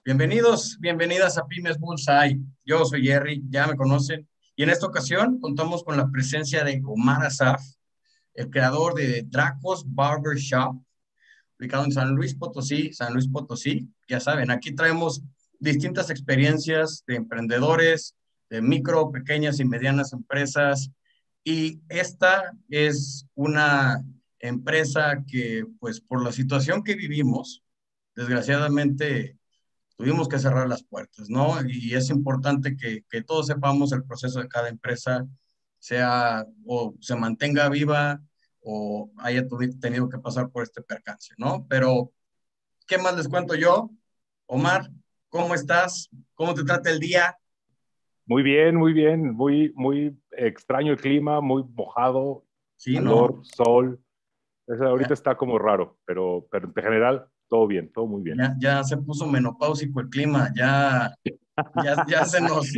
Bienvenidos, bienvenidas a Pymes Bullseye. Yo soy Jerry, ya me conocen. Y en esta ocasión contamos con la presencia de Omar Asaf, el creador de Dracos Barber Shop, ubicado en San Luis Potosí, San Luis Potosí. Ya saben, aquí traemos distintas experiencias de emprendedores, de micro, pequeñas y medianas empresas. Y esta es una empresa que, pues, por la situación que vivimos, desgraciadamente tuvimos que cerrar las puertas, ¿no? Y es importante que todos sepamos el proceso de cada empresa, sea o se mantenga viva o haya tenido que pasar por este percance, ¿no? Pero, ¿qué más les cuento yo? Omar, ¿cómo estás? ¿Cómo te trata el día? Muy bien, muy bien, muy extraño el clima, muy mojado, Sí, calor, ¿no? sol. Ahorita Ya, está como raro, pero en general todo bien, todo muy bien. ya se puso menopáusico el clima, ya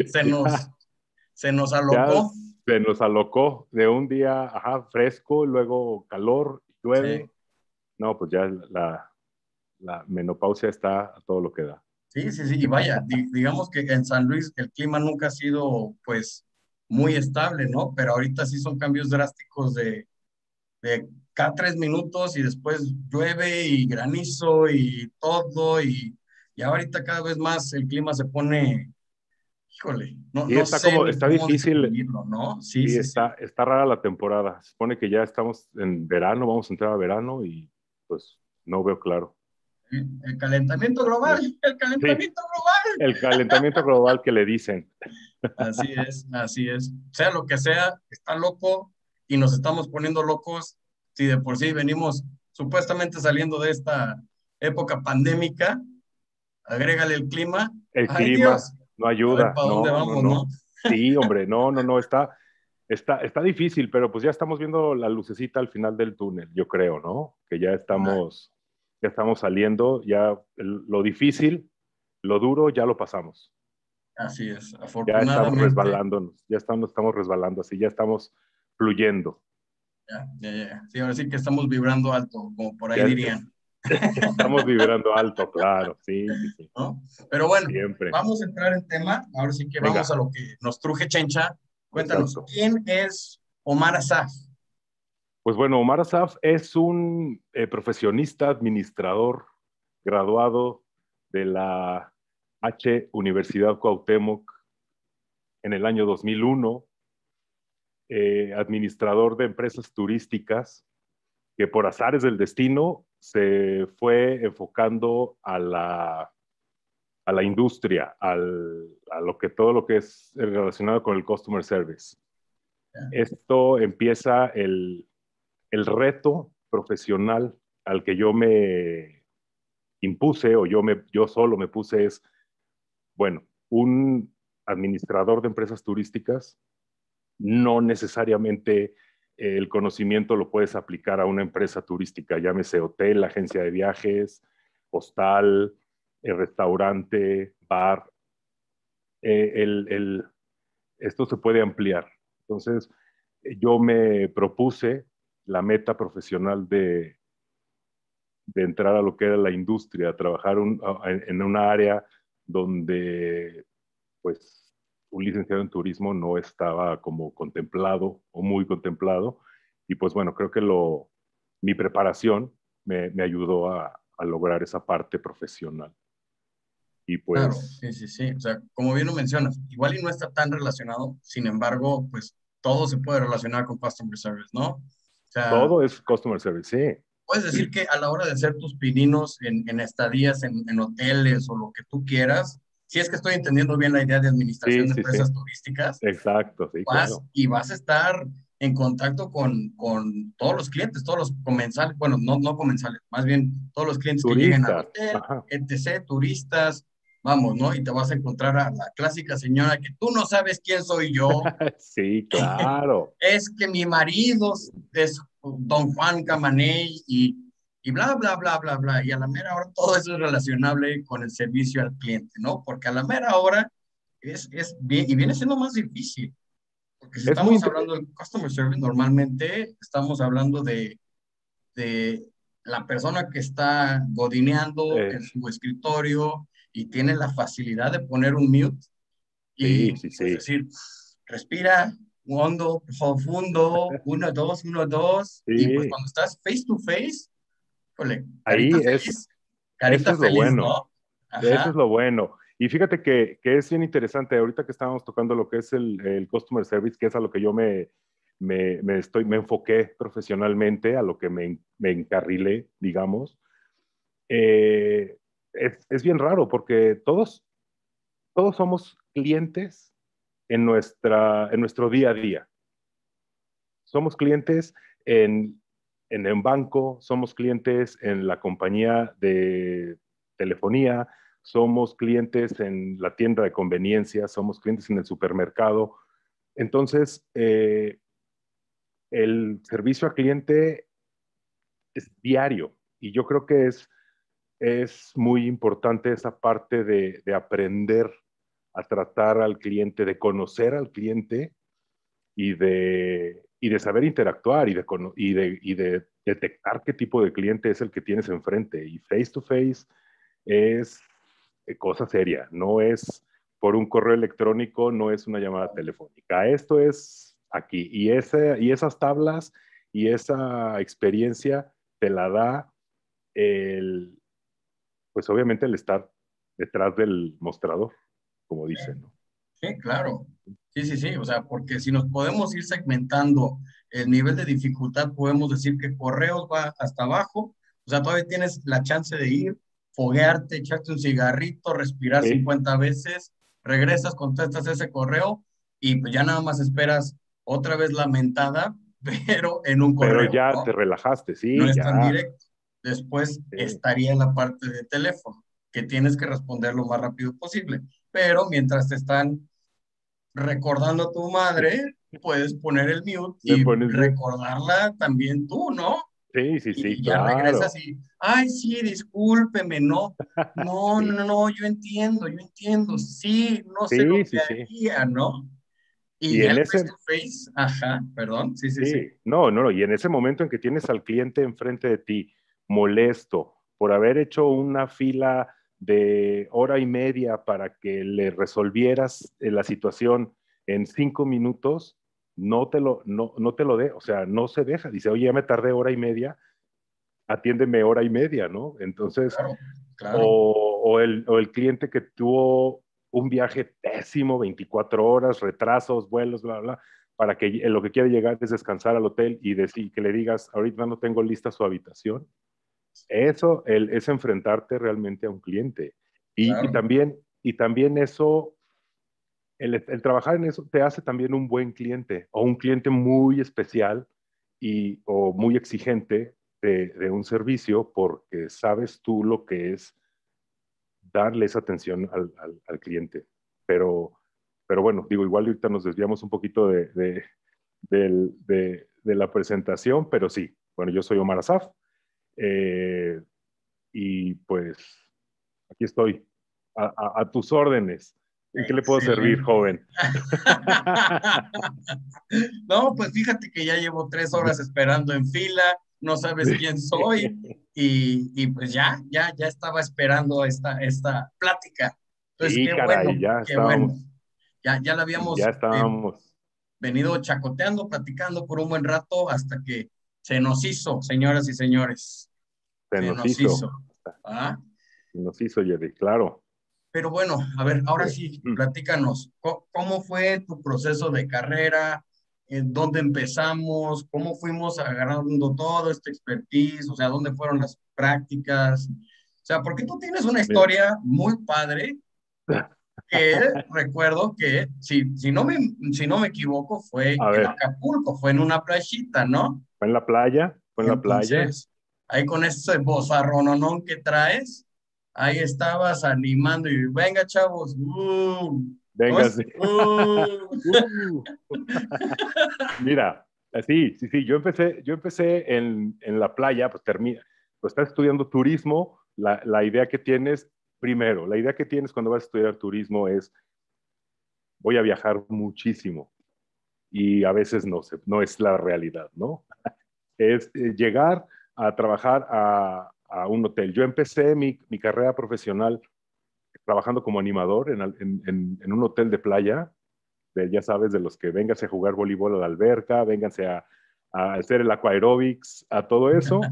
se nos Ya alocó. se nos alocó de un día, fresco, luego calor, llueve. Sí. No, pues ya la menopausia está a todo lo que da. Sí, sí, sí, y vaya, digamos que en San Luis el clima nunca ha sido, pues, muy estable, ¿no? Pero ahorita sí son cambios drásticos de cada 3 minutos y después llueve y granizo y todo, y ahorita cada vez más el clima se pone, híjole, Y no sé ni está cómo difícil, describirlo, ¿no? Sí, y sí, sí. está rara la temporada. Se supone que ya estamos en verano, vamos a entrar a verano y pues no veo claro. El calentamiento global, el Sí, calentamiento global. el calentamiento global que le dicen. Así es, así es. Sea lo que sea, está loco y nos estamos poniendo locos si de por sí venimos supuestamente saliendo de esta época pandémica. Agrégale el clima. El Ay, clima Dios. no A ver ayuda, para dónde no, no, vamos, ¿no? no. Sí, hombre, no, está difícil, pero pues ya estamos viendo la lucecita al final del túnel, yo creo, ¿no? Que ya estamos saliendo, lo difícil, lo duro, ya lo pasamos. Así es, Ya estamos afortunadamente. resbalándonos, estamos resbalando así, ya estamos fluyendo. Ya. Sí, ahora sí que estamos vibrando alto, como por ahí Ya dirían, estamos vibrando alto, claro, sí, sí, sí, ¿no? Pero bueno, siempre. vamos a entrar en tema. Ahora sí que vamos a Venga, lo que nos truje Chencha. Cuéntanos, exacto. ¿quién es Omar Asaf? Pues bueno, Omar Asaf es un profesionista, administrador, graduado de la Universidad Cuauhtémoc en el año 2001, administrador de empresas turísticas, que por azares del destino se fue enfocando a la industria, todo lo que es relacionado con el customer service. Esto empieza el reto profesional al que yo me impuse o yo solo me puse es, bueno, un administrador de empresas turísticas no necesariamente el conocimiento lo puedes aplicar a una empresa turística, llámese hotel, agencia de viajes, hostal, restaurante, bar. Eh, el, el, Esto se puede ampliar. Entonces, yo me propuse la meta profesional de entrar a lo que era la industria, trabajar en una área donde pues un licenciado en turismo no estaba como contemplado o muy contemplado. Y pues bueno, creo que mi preparación me ayudó a lograr esa parte profesional. Y Claro, pues sí, sí, sí. O sea, como bien lo mencionas, igual y no está tan relacionado, sin embargo, pues todo se puede relacionar con customer service, ¿no? O sea, todo es customer service, puedes decir sí. que a la hora de hacer tus pininos en estadías, en hoteles o lo que tú quieras, si es que estoy entendiendo bien la idea de administración Sí, de sí, sí. empresas turísticas, Exacto, sí, claro. vas a estar en contacto con todos los clientes, todos los comensales, bueno, no comensales, más bien todos los clientes que lleguen al Turistas, hotel, ajá. etc., turistas, vamos, ¿no? Y te vas a encontrar a la clásica señora que tú no sabes quién soy yo, Sí, claro. es que mi marido es don Juan Camaney y bla, bla, bla, bla, bla. Y a la mera hora todo eso es relacionable con el servicio al cliente, ¿no? Porque a la mera hora es bien, y viene siendo más difícil. Porque si Es muy, estamos hablando de customer service, normalmente estamos hablando de la persona que está godineando eh, en su escritorio y tiene la facilidad de poner un mute Sí, y sí, pues sí. decir, respira, hondo, profundo, uno, dos, y pues Sí, cuando estás face to face, híjole, ahí es, eso carita es lo feliz, bueno. ¿no? Eso es Ajá, lo bueno. Y fíjate que es bien interesante, ahorita que estábamos tocando lo que es el Customer Service, que es a lo que yo me enfoqué profesionalmente, a lo que me encarrilé, digamos. Eh, es bien raro porque todos somos clientes en nuestro día a día. Somos clientes en, en un banco, somos clientes en la compañía de telefonía, somos clientes en la tienda de conveniencia, somos clientes en el supermercado. Entonces, el servicio al cliente es diario y yo creo que es muy importante esa parte de aprender a tratar al cliente, de conocer al cliente y de saber interactuar y de detectar qué tipo de cliente es el que tienes enfrente. Y face to face es cosa seria, no es por un correo electrónico, no es una llamada telefónica. Esto es aquí. Y esas tablas y esa experiencia te la da el, pues obviamente el estar detrás del mostrador, como dicen, ¿no? sí, claro. Sí, sí, sí, o sea, porque si nos podemos ir segmentando el nivel de dificultad, podemos decir que correos va hasta abajo, o sea, todavía tienes la chance de ir, foguearte, echarte un cigarrito, respirar Sí, 50 veces, regresas, contestas ese correo y pues ya nada más esperas otra vez la mentada, pero en un pero correo, ya te ¿no? relajaste, No sí, es tan ya. directo. Después Sí. estaría la parte de teléfono, que tienes que responder lo más rápido posible, pero mientras te están recordando a tu madre, puedes poner el mute Le y pones mute. recordarla también tú, ¿no? Sí, sí, sí, Y ya regresas claro. y, ay, sí, discúlpeme, no, no, no, Sí, no, no, yo entiendo, sí, no sé sí, lo que sí, sí. haría, ¿no? Y Y ya en el face ese, to face, ajá, perdón, sí, sí, sí, sí, no, no, no, y en ese momento en que tienes al cliente enfrente de ti, molesto por haber hecho una fila de hora y media para que le resolvieras la situación en 5 minutos, no te lo dé, o sea, no se deja. Dice, oye, ya me tardé hora y media, atiéndeme hora y media, ¿no? Entonces, claro, claro, o el cliente que tuvo un viaje pésimo, 24 horas, retrasos, vuelos, bla, bla, para que lo que quiere llegar es descansar al hotel y decir que le digas, ahorita no tengo lista su habitación. Eso es enfrentarte realmente a un cliente. claro, Y también eso, el trabajar en eso te hace también un buen cliente o un cliente muy especial o muy exigente de un servicio porque sabes tú lo que es darle esa atención al cliente. Pero, pero bueno, digo, igual ahorita nos desviamos un poquito de la presentación, pero sí, bueno, yo soy Omar Asaf eh, y pues aquí estoy a tus órdenes. ¿En qué le puedo servir, excelente. joven? No, pues fíjate que ya llevo 3 horas esperando en fila, no sabes quién soy y pues ya estaba esperando esta plática. Entonces, Sí, caray, qué bueno. Ya la ya habíamos estábamos, venido chacoteando, platicando por un buen rato hasta que se nos hizo, señoras y señores, se se nos nos hizo, hizo. ¿Ah? se nos hizo, Jerry, claro. Pero bueno, a ver, ahora Eh, sí, mm, platícanos, ¿cómo fue tu proceso de carrera? ¿En dónde empezamos? ¿Cómo fuimos agarrando todo este expertise? O sea, ¿dónde fueron las prácticas? O sea, porque tú tienes una Mira, historia muy padre que recuerdo que, si no me equivoco, fue a en ver, Acapulco, fue en una playita, ¿no? fue en la playa. Entonces, ahí con ese bozarrononón que traes, ahí estabas animando y venga, chavos, ¿cómo Venga, es? sí. Uh. Mira, sí, sí, sí, yo empecé en la playa, pues estás estudiando turismo, la idea que tienes, primero, la idea que tienes cuando vas a estudiar turismo es, voy a viajar muchísimo y a veces no es la realidad, ¿no? Es llegar a trabajar a un hotel. Yo empecé mi carrera profesional trabajando como animador en un hotel de playa, ya sabes, de los que vénganse a jugar voleibol a la alberca, vénganse a hacer el aquaerobics, a todo eso,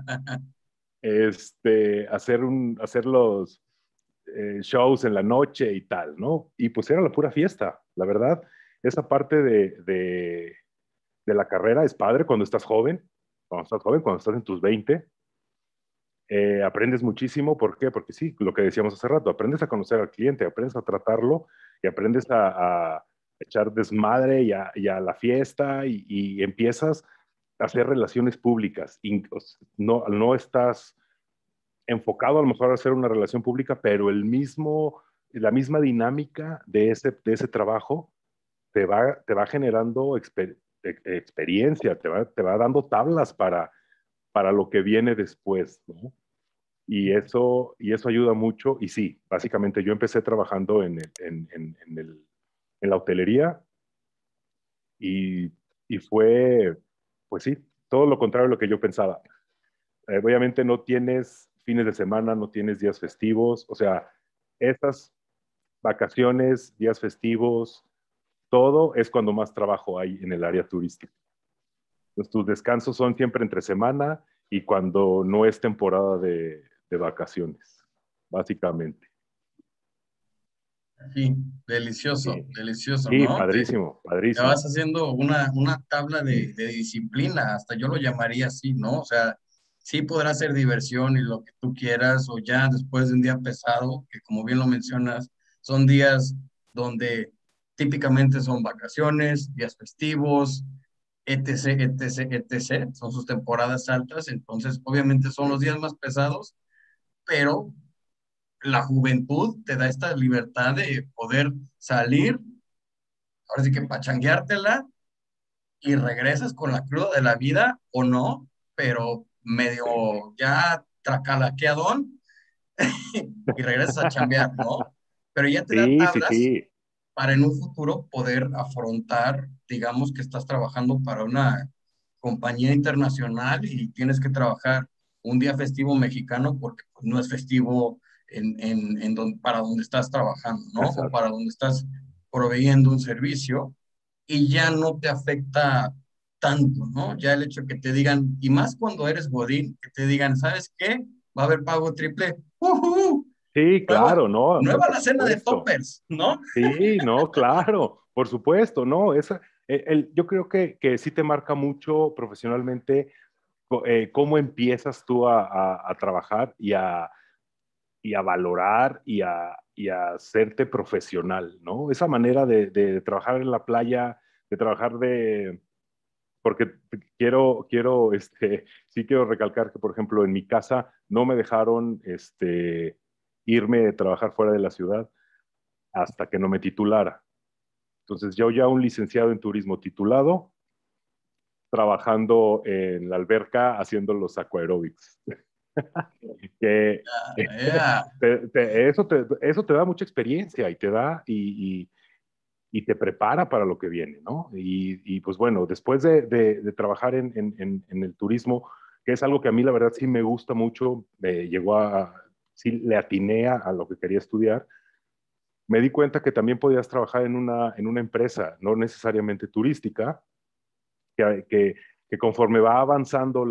hacer los shows en la noche y tal, ¿no? Y pues era la pura fiesta, la verdad. Esa parte de la carrera es padre cuando estás en tus 20, aprendes muchísimo. ¿Por qué? Porque sí, lo que decíamos hace rato, aprendes a conocer al cliente, aprendes a tratarlo y aprendes a echar desmadre y a la fiesta y empiezas a hacer relaciones públicas. No estás enfocado a lo mejor a hacer una relación pública, pero la misma dinámica de ese trabajo te va generando experiencia, te va dando tablas para lo que viene después, ¿no? Y eso ayuda mucho. Y sí, básicamente yo empecé trabajando en la hotelería y, y fue, pues sí, todo lo contrario de lo que yo pensaba. Obviamente no tienes fines de semana, no tienes días festivos, o sea, estas vacaciones, días festivos, todo es cuando más trabajo hay en el área turística. Entonces, tus descansos son siempre entre semana y cuando no es temporada de vacaciones, básicamente. Sí, delicioso, Sí, delicioso, sí, ¿no? padrísimo, Te vas padrísimo. haciendo una tabla de disciplina, hasta yo lo llamaría así, ¿no? O sea, sí podrá ser diversión y lo que tú quieras, o ya después de un día pesado, que como bien lo mencionas, son días donde típicamente son vacaciones, días festivos, etc., etc., etc., son sus temporadas altas, entonces obviamente son los días más pesados, pero la juventud te da esta libertad de poder salir, ahora sí que pachangueártela y regresas con la cruda de la vida o no, pero Sí, medio ya tracalaqueadón y regresas a chambear, ¿no? Pero ya te da sí, sí, tablas sí, para en un futuro poder afrontar, digamos que estás trabajando para una compañía internacional y tienes que trabajar un día festivo mexicano porque pues, no es festivo para donde estás trabajando, ¿no? O exacto. para donde estás proveyendo un servicio y ya no te afecta tanto, ¿no? Ya el hecho que te digan, y más cuando eres Godín, que te digan, ¿sabes qué? Va a haber pago triple. ¡Uhú! Sí, Nueva, claro, no, nueva por la cena de supuesto. toppers, ¿no? Sí, no, claro, por supuesto, no, yo creo que sí te marca mucho profesionalmente cómo empiezas tú a trabajar y a valorar y a hacerte profesional, ¿no? Esa manera de trabajar en la playa, de trabajar porque sí quiero recalcar que, por ejemplo, en mi casa no me dejaron, irme a trabajar fuera de la ciudad hasta que no me titulara. Entonces, yo ya un licenciado en turismo titulado, trabajando en la alberca haciendo los aquaerobics. que, Yeah. eso te da mucha experiencia y te prepara para lo que viene, ¿no? Y pues bueno, después de trabajar en el turismo, que es algo que a mí la verdad sí me gusta mucho, sí le atiné a lo que quería estudiar, me di cuenta que también podías trabajar en una empresa, no necesariamente turística, que conforme va avanzando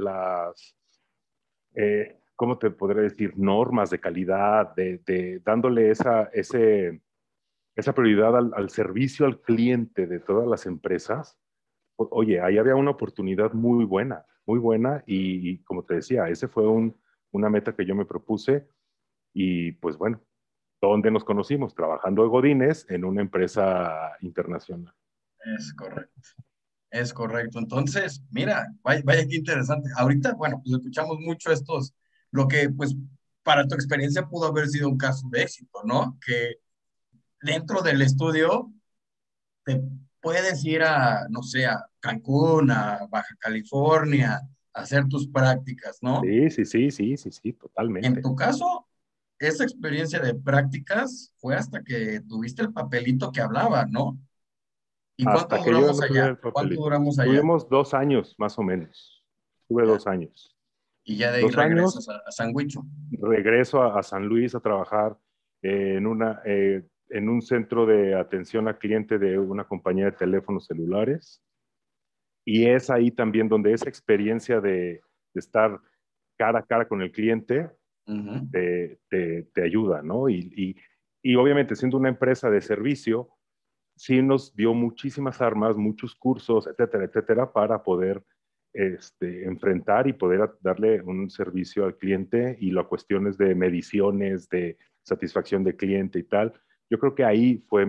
¿cómo te podré decir? Normas de calidad, dándole esa prioridad al servicio al cliente de todas las empresas. Oye, ahí había una oportunidad muy buena y como te decía, ese fue una meta que yo me propuse y pues bueno, ¿dónde nos conocimos? Trabajando de Godínez en una empresa internacional. Es correcto, es correcto. Entonces, mira, vaya, vaya qué interesante. Ahorita, bueno, pues escuchamos mucho lo que pues para tu experiencia pudo haber sido un caso de éxito, ¿no? Que dentro del estudio te puedes ir a, no sé, a Cancún, a Baja California, a hacer tus prácticas, ¿no? Sí, sí, sí, sí, sí, sí, En totalmente. tu caso, esa experiencia de prácticas fue hasta que tuviste el papelito que hablaba, ¿no? ¿Y cuánto Hasta que yo duramos no tuviera allá? el ¿Cuánto papelito. duramos allá? Tuvimos 2 años, más o menos. Tuve Ya. 2 años. Y ya de ahí Dos regresas años, a San Huicho. regreso a San Luis a trabajar en un centro de atención al cliente de una compañía de teléfonos celulares. Y es ahí también donde esa experiencia de estar cara a cara con el cliente te ayuda, ¿no? Y obviamente siendo una empresa de servicio, sí nos dio muchísimas armas, muchos cursos, etcétera, etcétera, para poder enfrentar y poder darle un servicio al cliente y las cuestiones de mediciones, de satisfacción del cliente y tal. Yo creo que ahí fue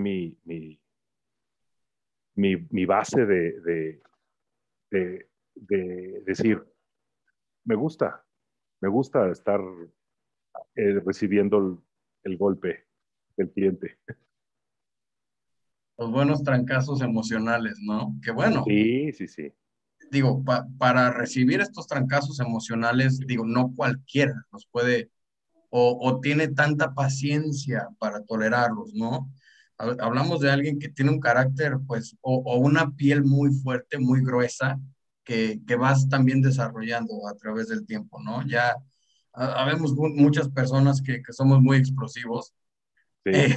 mi base de decir, me gusta, me gusta estar recibiendo el golpe del cliente. Los buenos trancazos emocionales, ¿no? Que bueno, Sí, sí, sí. digo, para recibir estos trancazos emocionales, digo, no cualquiera los puede o tiene tanta paciencia para tolerarlos, ¿no? Hablamos de alguien que tiene un carácter, pues, o una piel muy fuerte, muy gruesa, que vas también desarrollando a través del tiempo, ¿no? Ya habemos muchas personas que somos muy explosivos. Sí.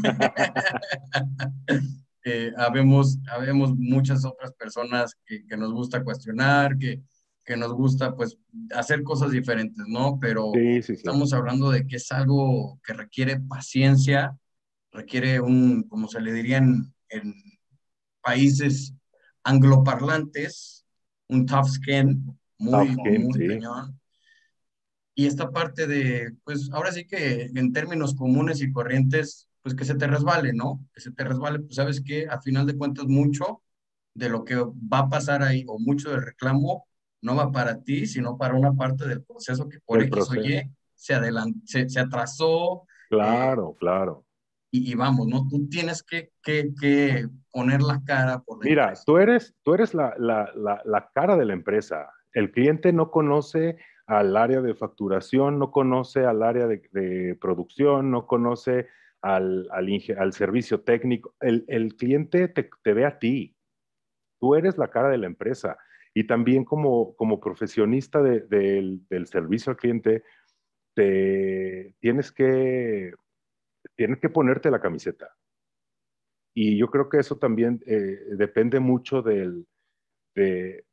Habemos muchas otras personas que nos gusta cuestionar, que nos gusta pues hacer cosas diferentes, ¿no? Pero Sí, sí, sí. estamos hablando de que es algo que requiere paciencia, requiere como se le diría en países angloparlantes, un tough skin Tough muy, skin, muy sí. cañón. Y esta parte de, pues ahora sí que en términos comunes y corrientes, pues que se te resbale, ¿no? Que se te resbale, pues sabes que a final de cuentas mucho de lo que va a pasar ahí o mucho del reclamo no va para ti, sino para una parte del proceso que por Del X o proceso. Y se atrasó Claro, claro. y vamos, ¿no? Tú tienes que poner la cara por la Mira, empresa. tú eres la cara de la empresa. El cliente no conoce al área de facturación, no conoce al área de producción, no conoce al servicio técnico. El cliente te ve a ti. Tú eres la cara de la empresa. Y también como profesionista del servicio al cliente, te, tienes que ponerte la camiseta. Y yo creo que eso también depende mucho de,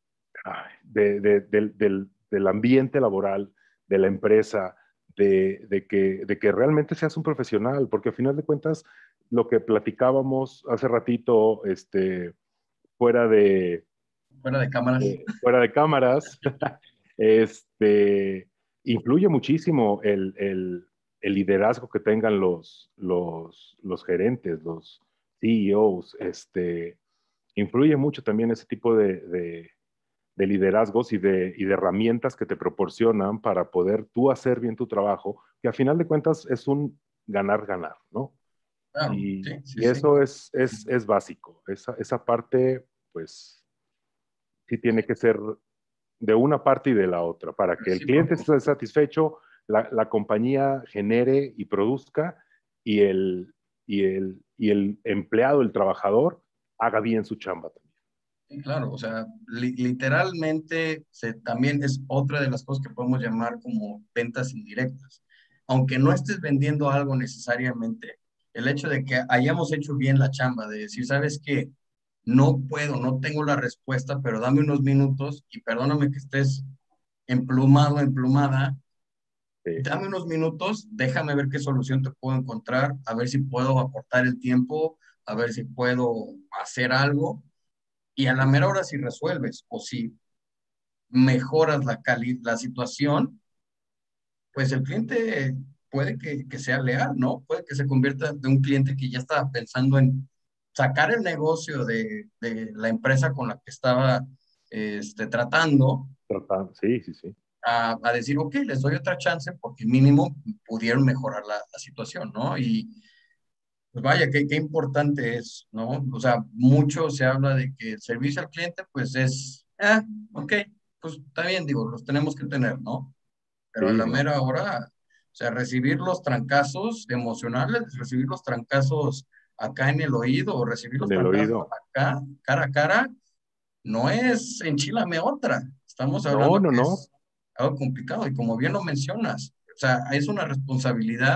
del ambiente laboral, de la empresa, de que realmente seas un profesional, porque al final de cuentas, lo que platicábamos hace ratito, fuera de, Fuera de cámaras. fuera de cámaras, este, influye muchísimo el liderazgo que tengan los gerentes, los CEOs, influye mucho también ese tipo de liderazgos y de herramientas que te proporcionan para poder tú hacer bien tu trabajo, que a final de cuentas es un ganar-ganar, ¿no? Claro, sí, sí, Y sí. eso es básico. Esa parte, pues, sí tiene que ser de una parte y de la otra, para que el cliente Recíproco. esté satisfecho, la compañía genere y produzca y el empleado, el trabajador, haga bien su chamba también. Sí, claro, o sea, literalmente también es otra de las cosas que podemos llamar como ventas indirectas. Aunque no estés vendiendo algo necesariamente, el hecho de que hayamos hecho bien la chamba, de decir, sabes qué, no puedo, no tengo la respuesta, pero dame unos minutos y perdóname que estés emplumado, emplumada, Sí, dame unos minutos, déjame ver qué solución te puedo encontrar, a ver si puedo aportar el tiempo, a ver si puedo hacer algo y a la mera hora si resuelves o si mejoras la situación, pues el cliente puede que sea leal, ¿no? Puede que se convierta de un cliente que ya estaba pensando en sacar el negocio de la empresa con la que estaba tratando sí, sí, sí. a decir, ok, les doy otra chance porque mínimo pudieron mejorar la situación, ¿no? Y pues vaya, qué importante es, ¿no? O sea, mucho se habla de que el servicio al cliente, pues es, ok, pues está bien, digo, los tenemos que tener, ¿no? Pero a Sí, la no, mera hora, o sea, recibir los trancazos emocionales, recibir los trancazos acá en el oído o recibir los en el trancazos oído. acá, cara a cara, no es enchilame otra. Estamos No, hablando no, que no. es algo complicado y como bien lo mencionas, o sea, es una responsabilidad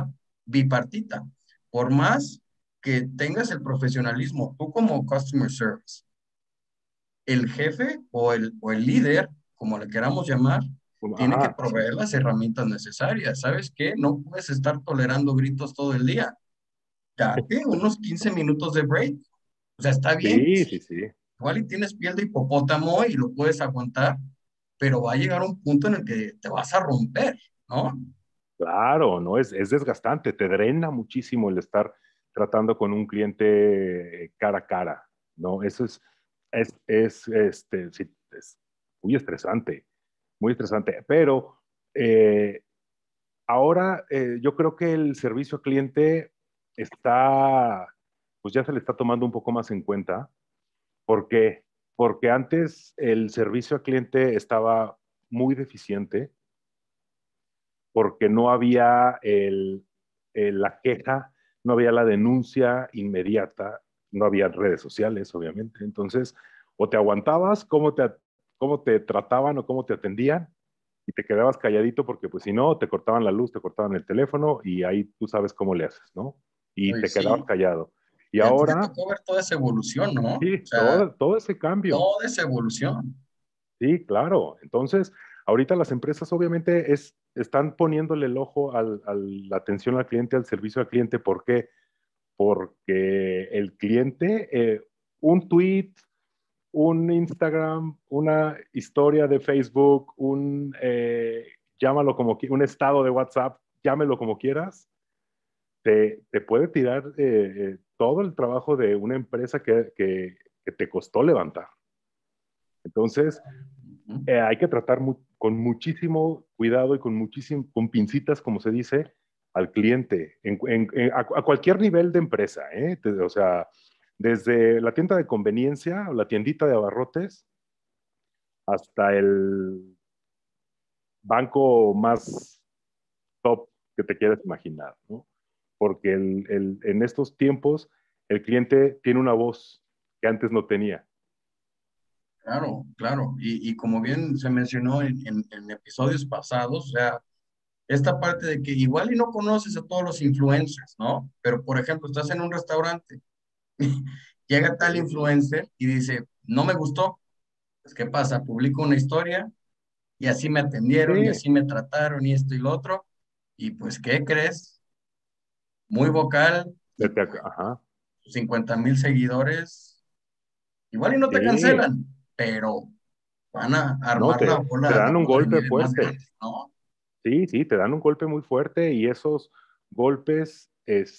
bipartita. Por más que tengas el profesionalismo, tú como customer service, el jefe o el líder, como le queramos llamar, tiene que Ajá, proveer las herramientas necesarias. ¿Sabes qué? No puedes estar tolerando gritos todo el día. Date unos 15 minutos de break. O sea, está bien. sí, sí, sí. Igual y tienes piel de hipopótamo y lo puedes aguantar, pero va a llegar un punto en el que te vas a romper, ¿no? Claro, ¿no? Es desgastante, te drena muchísimo el estar tratando con un cliente cara a cara, ¿no? Eso sí, es muy estresante, pero ahora yo creo que el servicio al cliente está, pues ya se le está tomando un poco más en cuenta. ¿Por qué? Porque antes el servicio al cliente estaba muy deficiente porque no había la queja, no había la denuncia inmediata, no había redes sociales, obviamente. Entonces, o te aguantabas cómo te trataban o cómo te atendían y te quedabas calladito porque pues si no, te cortaban la luz, te cortaban el teléfono y ahí tú sabes cómo le haces, ¿no? Y Oye, te quedabas sí. callado. Y Y a ti te ahora, tocó ver toda esa evolución, ¿no? O sí, sea, todo ese cambio. toda esa evolución. Sí, claro. Entonces, ahorita las empresas obviamente están poniéndole el ojo la atención al cliente, al servicio al cliente. ¿Por qué? Porque el cliente, un tweet, un Instagram, una historia de Facebook, llámalo un estado de WhatsApp, llámelo como quieras, te puede tirar todo el trabajo de una empresa que te costó levantar. Entonces, Ujú. hay que tratar con muchísimo cuidado y con pincitas, como se dice, al cliente, a cualquier nivel de empresa, ¿eh? O sea, desde la tienda de conveniencia o la tiendita de abarrotes hasta el banco más top que te quieras imaginar, ¿no? Porque en estos tiempos el cliente tiene una voz que antes no tenía. Claro, claro. Y como bien se mencionó en episodios pasados, o sea, esta parte de que igual y no conoces a todos los influencers, ¿no? Pero, por ejemplo, estás en un restaurante, llega tal influencer y dice, no me gustó, pues, ¿qué pasa? Publico una historia y así me atendieron y Sí, así me trataron y esto y lo otro. Y pues, ¿qué crees? Muy vocal y pues ajá, 50,000 seguidores, igual y no te sí, cancelan, pero van a no, armar te la dan un bola de golpe nieve más fuerte. grande, ¿no? Sí, sí, te dan un golpe muy fuerte y esos golpes,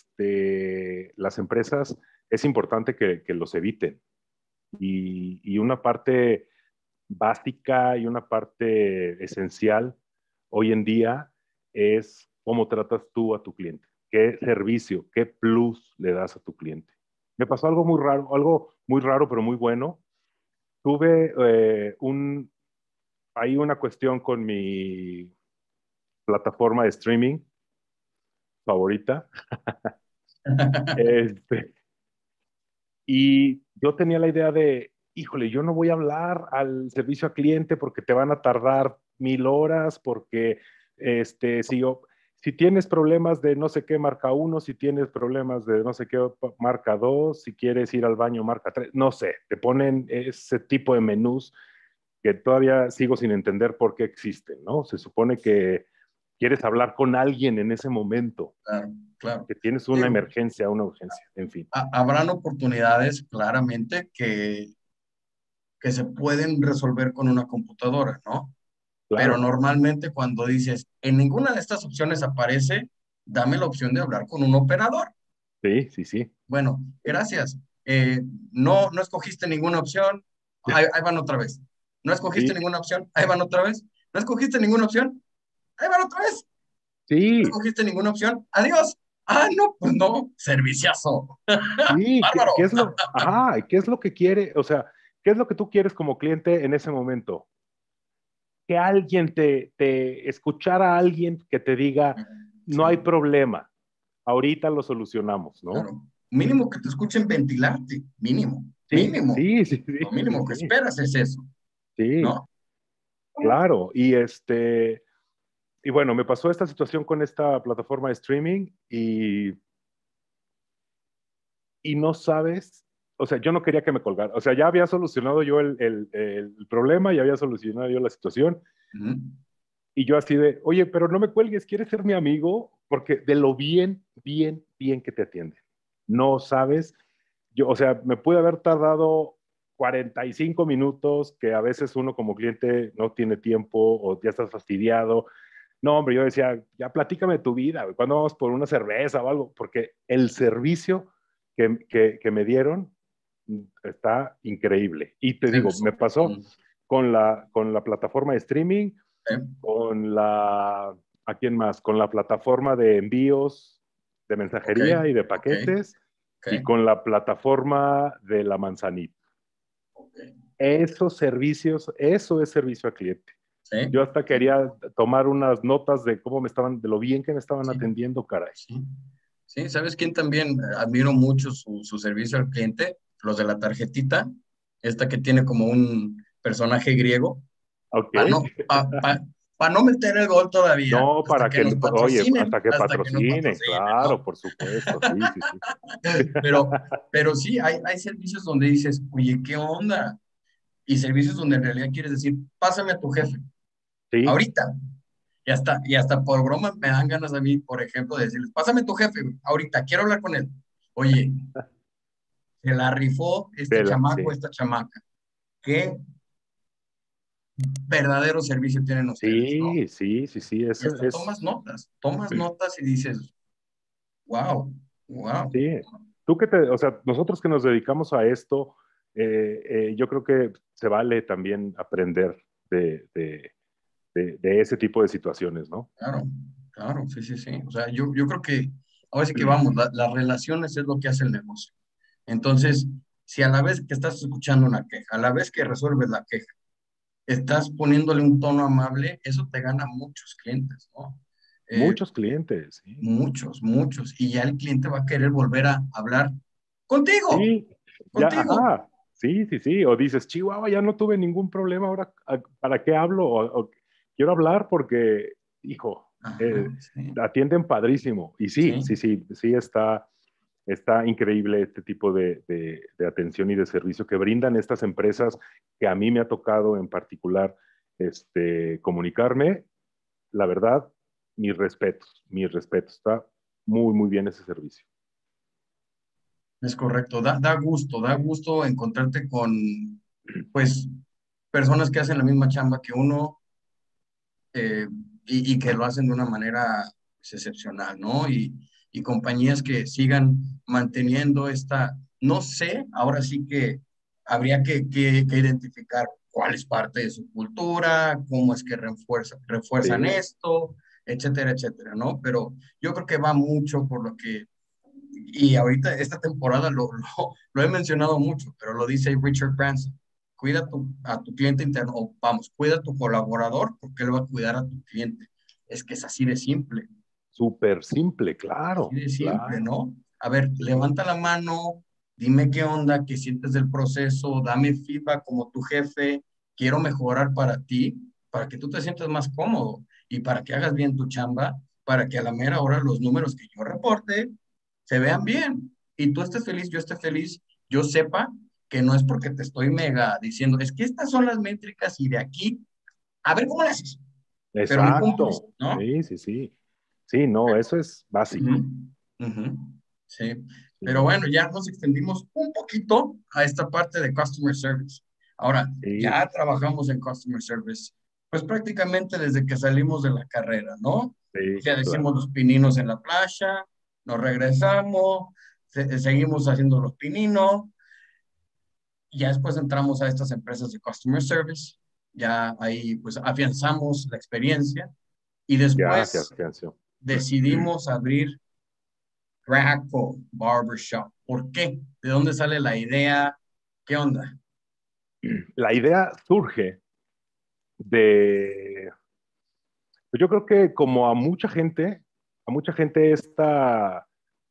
las empresas, es importante que los eviten. Y una parte básica y una parte esencial hoy en día es cómo tratas tú a tu cliente, qué servicio, qué plus le das a tu cliente. Me pasó algo muy raro, pero muy bueno. Tuve ahí una cuestión con mi plataforma de streaming favorita. Este, y yo tenía la idea de, híjole, yo no voy a hablar al servicio al cliente porque te van a tardar 1000 horas, porque si tienes problemas de no sé qué marca uno, si tienes problemas de no sé qué marca dos, si quieres ir al baño marca tres, no sé, te ponen ese tipo de menús que todavía sigo sin entender por qué existen, ¿no? Se supone que quieres hablar con alguien en ese momento, Claro, claro. que tienes una Digo, emergencia, una urgencia, en fin. habrán oportunidades claramente que se pueden resolver con una computadora, ¿no? Pero Claro, normalmente cuando dices, en ninguna de estas opciones aparece, dame la opción de hablar con un operador. sí, sí, sí. Bueno, gracias. No, no escogiste ninguna opción. Ahí van otra vez. No escogiste Sí, ninguna opción. Ahí van otra vez. No escogiste ninguna opción. Ahí van otra vez. No sí, escogiste ninguna opción. Adiós. Ah, no, pues no. Serviciazo. sí, Bárbaro. ¿qué es lo que quiere? O sea, ¿qué es lo que tú quieres como cliente en ese momento? Que alguien escuchar a alguien que te diga, no hay Sí, problema, ahorita lo solucionamos, ¿no? claro. Mínimo que te escuchen ventilarte. Mínimo. Sí, Mínimo. sí, sí, Lo sí, sí, mínimo que sí, esperas es eso, sí, ¿no? claro. Y y bueno, me pasó esta situación con esta plataforma de streaming y no sabes, o sea, yo no quería que me colgara, o sea, ya había solucionado yo el problema, ya había solucionado yo la situación, y yo así de, oye, pero no me cuelgues, ¿quieres ser mi amigo? Porque de lo bien que te atienden. No sabes, yo, o sea, me pude haber tardado 45 minutos, que a veces uno como cliente no tiene tiempo o ya estás fastidiado. No, hombre, yo decía, ya platícame de tu vida, ¿cuándo vamos por una cerveza o algo? Porque el servicio que me dieron está increíble. Y te digo, me pasó con la plataforma de streaming, con ¿a quién más? Con la plataforma de envíos de Ok, mensajería y de ok, paquetes ok, y con la plataforma de la manzanita. ok. Esos servicios, eso es servicio al cliente. Sí, Yo hasta sí, quería tomar unas notas de cómo me estaban, de lo bien que me estaban sí, atendiendo, caray. sí. Sí, ¿sabes quién también admiro mucho su servicio al cliente? Los de la tarjetita, esta que tiene como un personaje griego, Ok. para no, pa no meter el gol todavía, No, hasta para que que, nos oye, hasta patrocinen, que hasta que nos patrocinen, patrocinen, claro, ¿no? por supuesto, sí, sí, sí. Pero sí, hay servicios donde dices, oye, ¿qué onda? Y servicios donde en realidad quieres decir, pásame a tu jefe, Sí, ahorita. Y hasta por broma me dan ganas a mí, por ejemplo, de decirles, pásame tu jefe, güey, ahorita, quiero hablar con él. Oye, se la rifó este chamaco, sí, esta chamaca. Qué verdadero servicio tienen ustedes, ¿no? sí, sí, sí, sí, Y eso hasta es, tomas notas y dices, wow, wow. sí. Tú que te, o sea, nosotros que nos dedicamos a esto, yo creo que se vale también aprender de ese tipo de situaciones, ¿no? Claro, claro, sí, sí, sí. O sea, yo creo que, ahora sí que vamos, las relaciones es lo que hace el negocio. Entonces, si a la vez que estás escuchando una queja, a la vez que resuelves la queja, estás poniéndole un tono amable, eso te gana muchos clientes, ¿no? Eh, Muchos clientes, sí. muchos, muchos. Y ya el cliente va a querer volver a hablar contigo, Sí, ya, contigo. ajá, sí, sí, sí. O dices, Chihuahua, ya no tuve ningún problema, ahora, ¿para qué hablo? O quiero hablar porque, hijo, Ajá, sí, atienden padrísimo. Y sí, sí. sí, sí, sí está increíble este tipo de atención y de servicio que brindan estas empresas que a mí me ha tocado en particular comunicarme. La verdad, mis respetos. Está muy, muy bien ese servicio. Es correcto. Da gusto encontrarte con, pues, personas que hacen la misma chamba que uno, eh, y que lo hacen de una manera pues, excepcional, ¿no? Y compañías que sigan manteniendo esta, no sé, ahora sí que habría que identificar cuál es parte de su cultura, cómo es que refuerzan Sí, esto, etcétera, etcétera, ¿no? Pero yo creo que va mucho por lo que, y ahorita esta temporada lo he mencionado mucho, pero lo dice Richard Branson, cuida a tu cliente interno, o vamos, cuida a tu colaborador porque él va a cuidar a tu cliente. Es que es súper simple, así claro, de simple, claro. ¿no? A ver, Sí. levanta la mano, dime qué onda, qué sientes del proceso, dame feedback como tu jefe, quiero mejorar para ti, para que tú te sientas más cómodo y para que hagas bien tu chamba, para que a la mera hora los números que yo reporte se vean bien y tú estés feliz, yo esté feliz, yo sepa que no es porque te estoy mega diciendo, es que estas son las métricas y de aquí, a ver cómo le haces, pero me cumples, Exacto. ¿no? Sí, sí, sí. Sí, no, eso es básico. Ujú, ujú, sí, pero Sí, bueno, ya nos extendimos un poquito a esta parte de Customer Service. Ahora, sí, ya trabajamos en Customer Service, pues prácticamente desde que salimos de la carrera, ¿no? O sí, sea, decimos claro. los pininos en la playa, nos regresamos, seguimos haciendo los pininos, y ya después entramos a estas empresas de Customer Service, ya ahí pues afianzamos la experiencia y Ya se después afianzó. decidimos abrir Draco Barbershop. ¿Por qué? ¿De dónde sale la idea? ¿Qué onda? La idea surge de, pues yo creo que como a mucha gente esta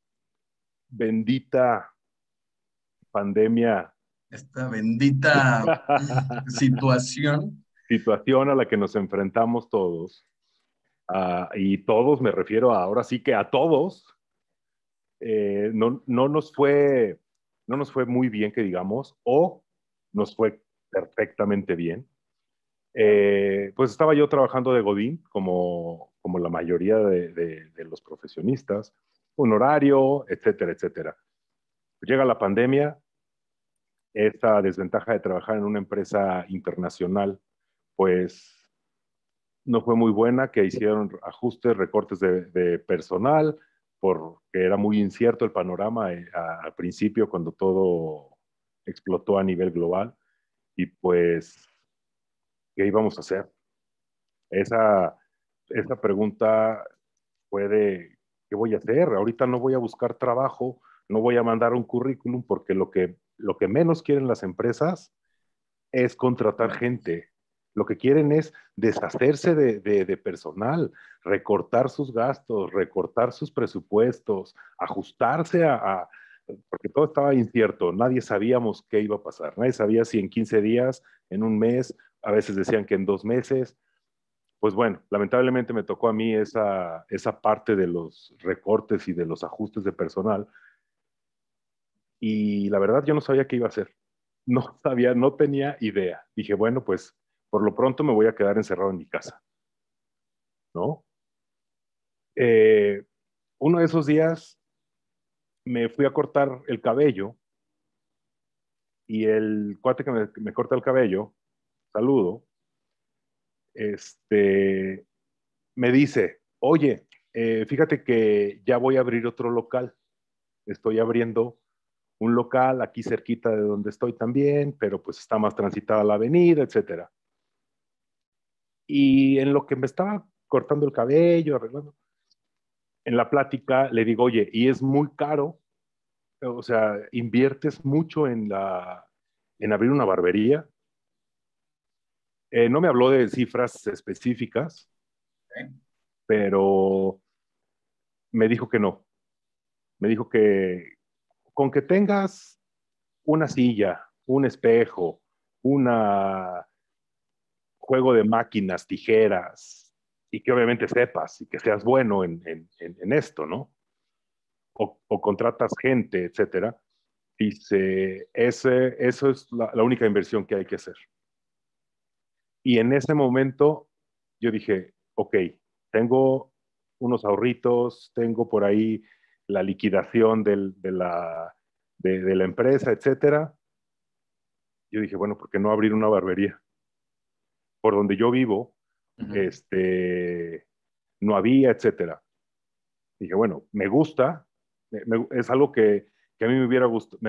bendita pandemia, Esta bendita situación. situación a la que nos enfrentamos todos, Y todos, me refiero ahora sí que a todos, no nos fue muy bien, que digamos, o nos fue perfectamente bien. Pues estaba yo trabajando de Godín, como la mayoría de los profesionistas, un horario, etcétera, etcétera. Llega la pandemia, esta desventaja de trabajar en una empresa internacional, pues no fue muy buena, que hicieron ajustes, recortes de personal, porque era muy incierto el panorama al principio cuando todo explotó a nivel global. Y pues, ¿qué íbamos a hacer? Esa, esa pregunta fue de, ¿qué voy a hacer? Ahorita no voy a buscar trabajo, no voy a mandar un currículum, porque lo que menos quieren las empresas es contratar gente. Lo que quieren es deshacerse de personal, recortar sus gastos, recortar sus presupuestos, ajustarse porque todo estaba incierto, nadie sabíamos qué iba a pasar, nadie sabía si en 15 días, en un mes, a veces decían que en 2 meses. Pues bueno, lamentablemente me tocó a mí esa parte de los recortes y de los ajustes de personal, y la verdad yo no sabía qué iba a hacer. No sabía, no tenía idea. Dije, bueno, pues por lo pronto me voy a quedar encerrado en mi casa, ¿no? Eh, Uno de esos días me fui a cortar el cabello, y el cuate que me corta el cabello, saludo, este, me dice, oye, fíjate que ya voy a abrir otro local. Estoy abriendo un local aquí cerquita de donde estoy también, pero pues está más transitada la avenida, etcétera. Y en lo que me estaba cortando el cabello, arreglando, en la plática le digo, oye, y es muy caro, o sea, inviertes mucho en abrir una barbería. No me habló de cifras específicas, ¿Eh? pero me dijo que no. Me dijo que con que tengas una silla, un espejo, una juego de máquinas, tijeras, y que obviamente sepas y que seas bueno en esto, ¿no? O contratas gente, etcétera. Dice, eso es la única inversión que hay que hacer. Y en ese momento yo dije, ok, tengo unos ahorritos, tengo por ahí la liquidación de la empresa, etcétera. Yo dije, bueno, ¿por qué no abrir una barbería? Por donde yo vivo, Ujú. este, no había, etcétera. Dije, bueno, me gusta, es algo que a mí me hubiera gustado,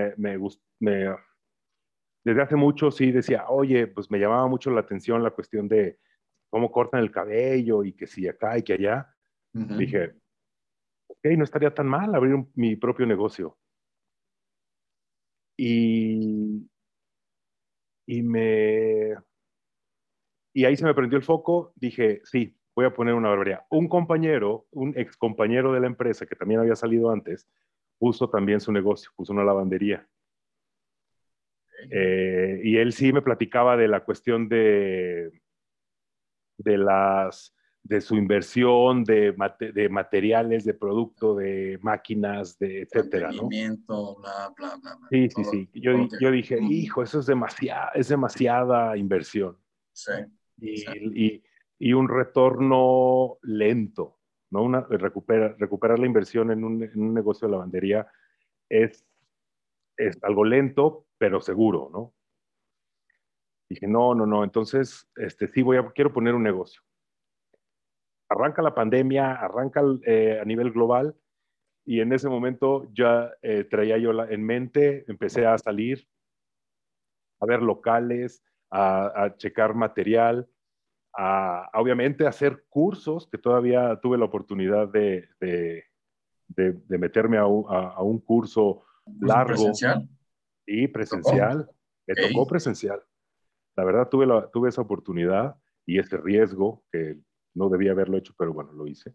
desde hace mucho sí decía, oye, pues me llamaba mucho la atención la cuestión de cómo cortan el cabello y que si acá y que allá. Ujú. Dije, ok, no estaría tan mal abrir mi propio negocio. Y, y, me, y ahí se me prendió el foco, dije, sí, voy a poner una barbería. Un compañero, un ex compañero de la empresa que también había salido antes, puso también su negocio, puso una lavandería. Y él sí me platicaba de la cuestión de las de su inversión, de materiales, de producto, de máquinas, de etcétera, ¿no? Mantenimiento, bla, bla, bla, bla. Sí, sí, sí. Yo, Todo lo que... yo dije, Ujú. hijo, eso es demasiada inversión, Sí, sí. y un retorno lento, ¿no? Recuperar la inversión en un negocio de lavandería es, es algo lento, pero seguro, ¿no? Dije, no, no, no, entonces, sí, quiero poner un negocio. Arranca la pandemia, arranca a nivel global, y en ese momento ya traía yo en mente, empecé a salir, a ver locales, a checar material, obviamente a hacer cursos, que todavía tuve la oportunidad de meterme a un curso ¿Un curso largo presencial? y ¿Te tocó? presencial. Me tocó Ok. presencial. La verdad tuve esa oportunidad y ese riesgo, que no debía haberlo hecho, pero bueno, lo hice.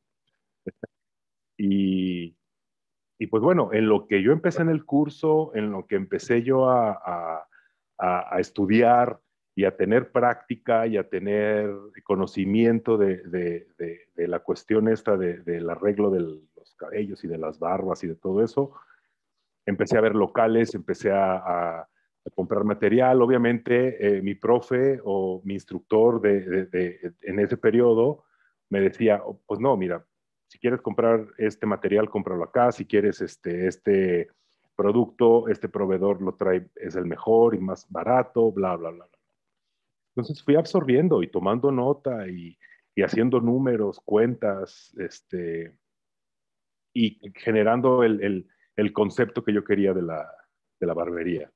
Y, y pues bueno, en lo que yo empecé en el curso, en lo que empecé yo a estudiar y a tener práctica y a tener conocimiento de la cuestión esta del arreglo de los cabellos y de las barbas y de todo eso, empecé a ver locales, empecé a comprar material. Obviamente, mi profe o mi instructor en ese periodo me decía, oh, pues no, mira, si quieres comprar este material, cómpralo acá. Si quieres este producto, este proveedor lo trae, es el mejor y más barato, bla, bla, bla. Entonces fui absorbiendo y tomando nota y haciendo números, cuentas, y generando el concepto que yo quería de la barbería.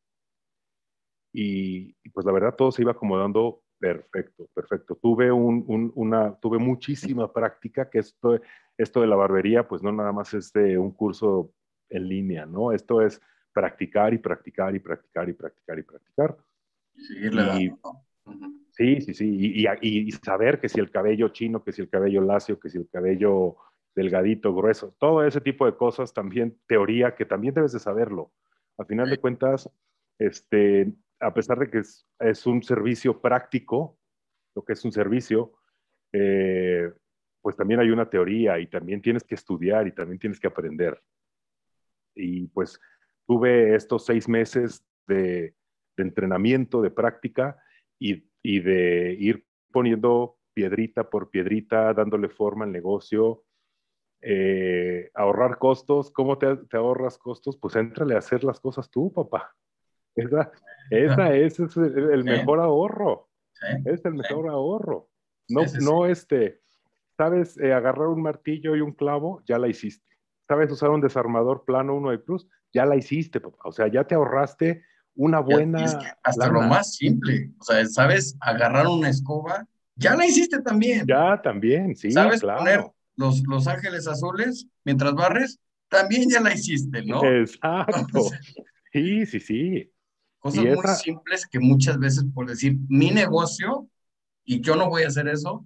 Y pues la verdad todo se iba acomodando perfecto, perfecto. Tuve muchísima práctica, que esto de la barbería pues no nada más es de un curso en línea, ¿no? Esto es practicar y practicar y practicar y practicar y practicar. Y seguirle Y dando, ¿no? Uh-huh. sí, sí, sí, y saber que si el cabello chino, que si el cabello lacio, que si el cabello delgadito, grueso, todo ese tipo de cosas también, teoría, que también debes de saberlo. Al final de cuentas, a pesar de que es un servicio práctico, lo que es un servicio, eh, pues también hay una teoría y también tienes que estudiar y también tienes que aprender. Y pues tuve estos 6 meses de entrenamiento, de práctica y de ir poniendo piedrita por piedrita, dándole forma al negocio, ahorrar costos. ¿Cómo te ahorras costos? Pues éntrale a hacer las cosas tú, papá. Esa, ese es el Sí, mejor ahorro. sí, Es el sí, mejor ahorro. sí, No, sí, sí. no ¿sabes agarrar un martillo y un clavo? Ya la hiciste. ¿Sabes usar un desarmador plano 1 de cruz? Ya la hiciste, papá. O sea, ya te ahorraste una Y es que buena hasta lo lana. más simple, o sea, sabes agarrar una escoba, ya la hiciste también. Ya también, sí, Sabes poner claro. los ángeles azules mientras barres, también ya la hiciste, ¿no? O Exacto. sea, Sí, sí, sí. cosas Y muy esa, simples que muchas veces por decir mi negocio y yo no voy a hacer eso.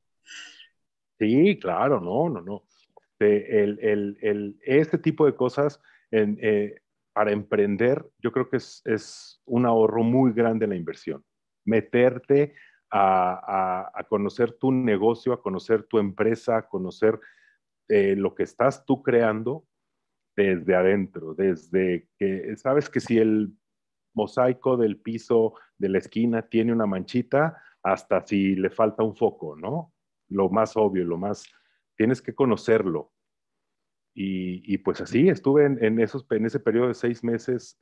sí, claro, no, no, no. Este tipo de cosas para emprender, yo creo que es un ahorro muy grande en la inversión. Meterte a conocer tu negocio, a conocer tu empresa, a conocer lo que estás tú creando desde adentro, desde que sabes que si el mosaico del piso de la esquina tiene una manchita, hasta si le falta un foco, ¿no? Lo más obvio, tienes que conocerlo. Y pues así estuve en ese periodo de 6 meses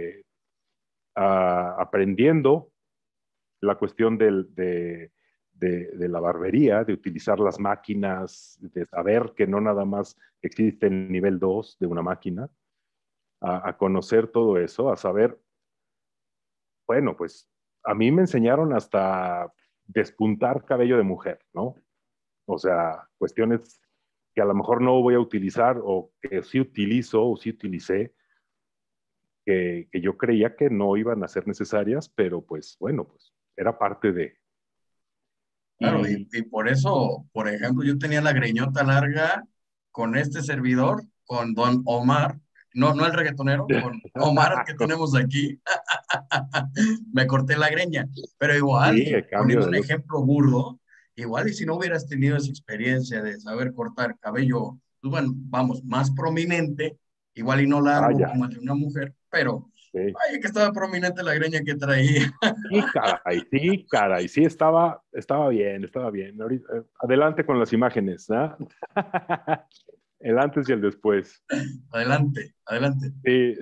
aprendiendo la cuestión de la barbería, de utilizar las máquinas, de saber que no nada más existe el nivel 2 de una máquina, a conocer todo eso, a saber, bueno, pues a mí me enseñaron hasta despuntar cabello de mujer, ¿no? O sea, cuestiones que a lo mejor no voy a utilizar o que sí utilizo o sí utilicé, que yo creía que no iban a ser necesarias, pero pues bueno, pues era parte de. Claro, Y y por eso, por ejemplo, yo tenía la greñota larga con este servidor, con Don Omar, no, no el reggaetonero, con Omar que tenemos aquí, me corté la greña, pero igual, sí, y el cambio poniendo de un look. ejemplo burdo, igual y si no hubieras tenido esa experiencia de saber cortar cabello, pues bueno, vamos, más prominente, igual y no Ah, largo ya, como el de una mujer, pero sí. vaya que estaba prominente la greña que traía. Sí, caray, sí, estaba bien, estaba bien. Adelante con las imágenes, ¿ah? El antes y el después. Adelante, adelante. Sí,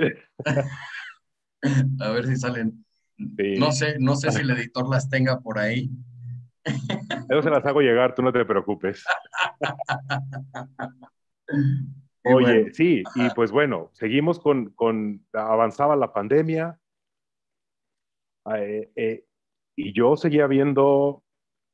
A ver si salen. No sí. sé, no sé si el editor las tenga por ahí. Yo se las hago llegar, tú no te preocupes. Y bueno, Oye, sí, y pues bueno, seguimos avanzaba la pandemia, eh, eh, y yo seguía viendo,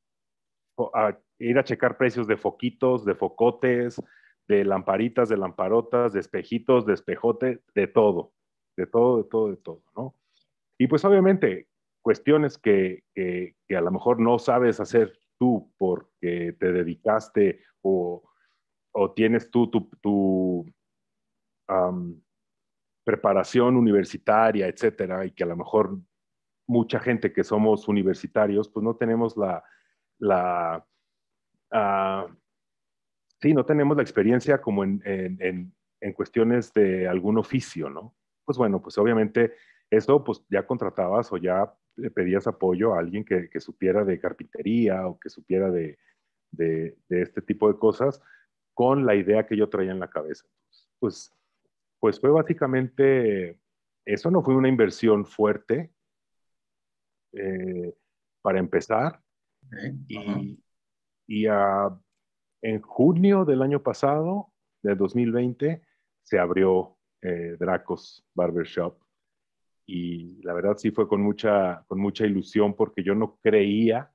ir a checar precios de foquitos, de focotes, de lamparitas, de lamparotas, de espejitos, de espejote, de todo, de todo, de todo, de todo, ¿no? Y pues obviamente cuestiones que a lo mejor no sabes hacer tú porque te dedicaste o tienes tú tu um, preparación universitaria, etcétera, y que a lo mejor mucha gente que somos universitarios, pues no tenemos la uh, sí, no tenemos la experiencia como en cuestiones de algún oficio, ¿no? Pues bueno, pues obviamente eso, pues ya contratabas o ya le pedías apoyo a alguien que supiera de carpintería o que supiera de este tipo de cosas con la idea que yo traía en la cabeza. Pues, pues fue básicamente, eso no fue una inversión fuerte eh, para empezar Okay. Ajá. y, y en junio del año pasado, del 2020, se abrió Dracos Barbershop y la verdad sí fue con mucha ilusión porque yo no creía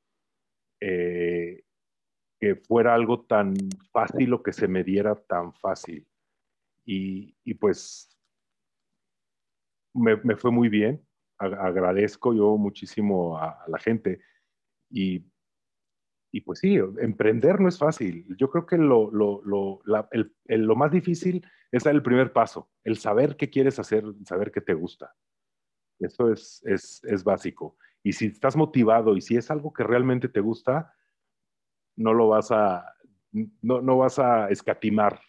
eh, que fuera algo tan fácil o que se me diera tan fácil. Y pues me fue muy bien, agradezco yo muchísimo a la gente y y pues sí, emprender no es fácil. Yo creo que lo más difícil es dar el primer paso, el saber qué quieres hacer, saber qué te gusta. Eso es básico. Y si estás motivado y si es algo que realmente te gusta, no lo vas a, no vas a escatimar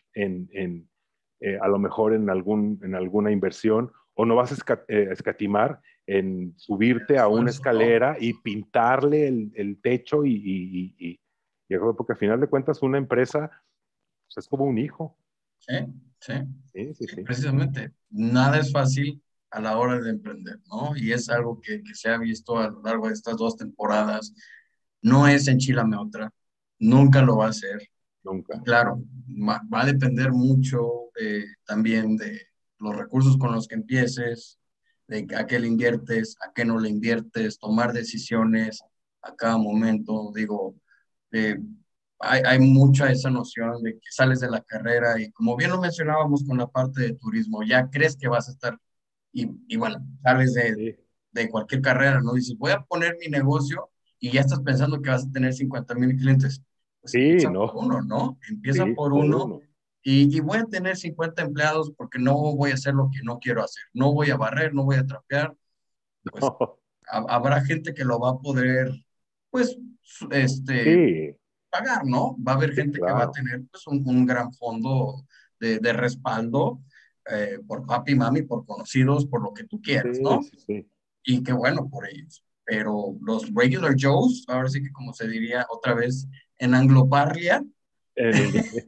a lo mejor en alguna inversión o no vas a escatimar en subirte a una Esfuerzo, ¿no? escalera y pintarle el techo porque al final de cuentas una empresa pues, es como un hijo. Sí, sí, Sí, sí, sí, sí. precisamente. Nada es fácil a la hora de emprender, ¿no? Y es algo que se ha visto a lo largo de estas 2 temporadas. No es enchilame otra, nunca lo va a hacer. Y Nunca. claro, va a depender mucho también de los recursos con los que empieces, de a qué le inviertes, a qué no le inviertes, tomar decisiones a cada momento. Digo, eh, hay mucha esa noción de que sales de la carrera y como bien lo mencionábamos con la parte de turismo, ya crees que vas a estar y bueno, sales Sí, de cualquier carrera, ¿no? Dices, voy a poner mi negocio y ya estás pensando que vas a tener 50,000 clientes. Pues sí, empieza por no. uno, ¿no? Empieza Sí, por por uno uno. y voy a tener 50 empleados porque no voy a hacer lo que no quiero hacer. No voy a barrer, no voy a trapear. Pues habrá gente que lo va a poder, pues, Sí, pagar, ¿no? Va a haber sí, gente que va a claro. tener, pues, un gran fondo de respaldo por papi, mami, por conocidos, por lo que tú quieras, Sí, ¿no? sí, sí. Y qué bueno por ellos. Pero los regular Joes, ahora sí que como se diría otra vez en Angloparlia, En inglés.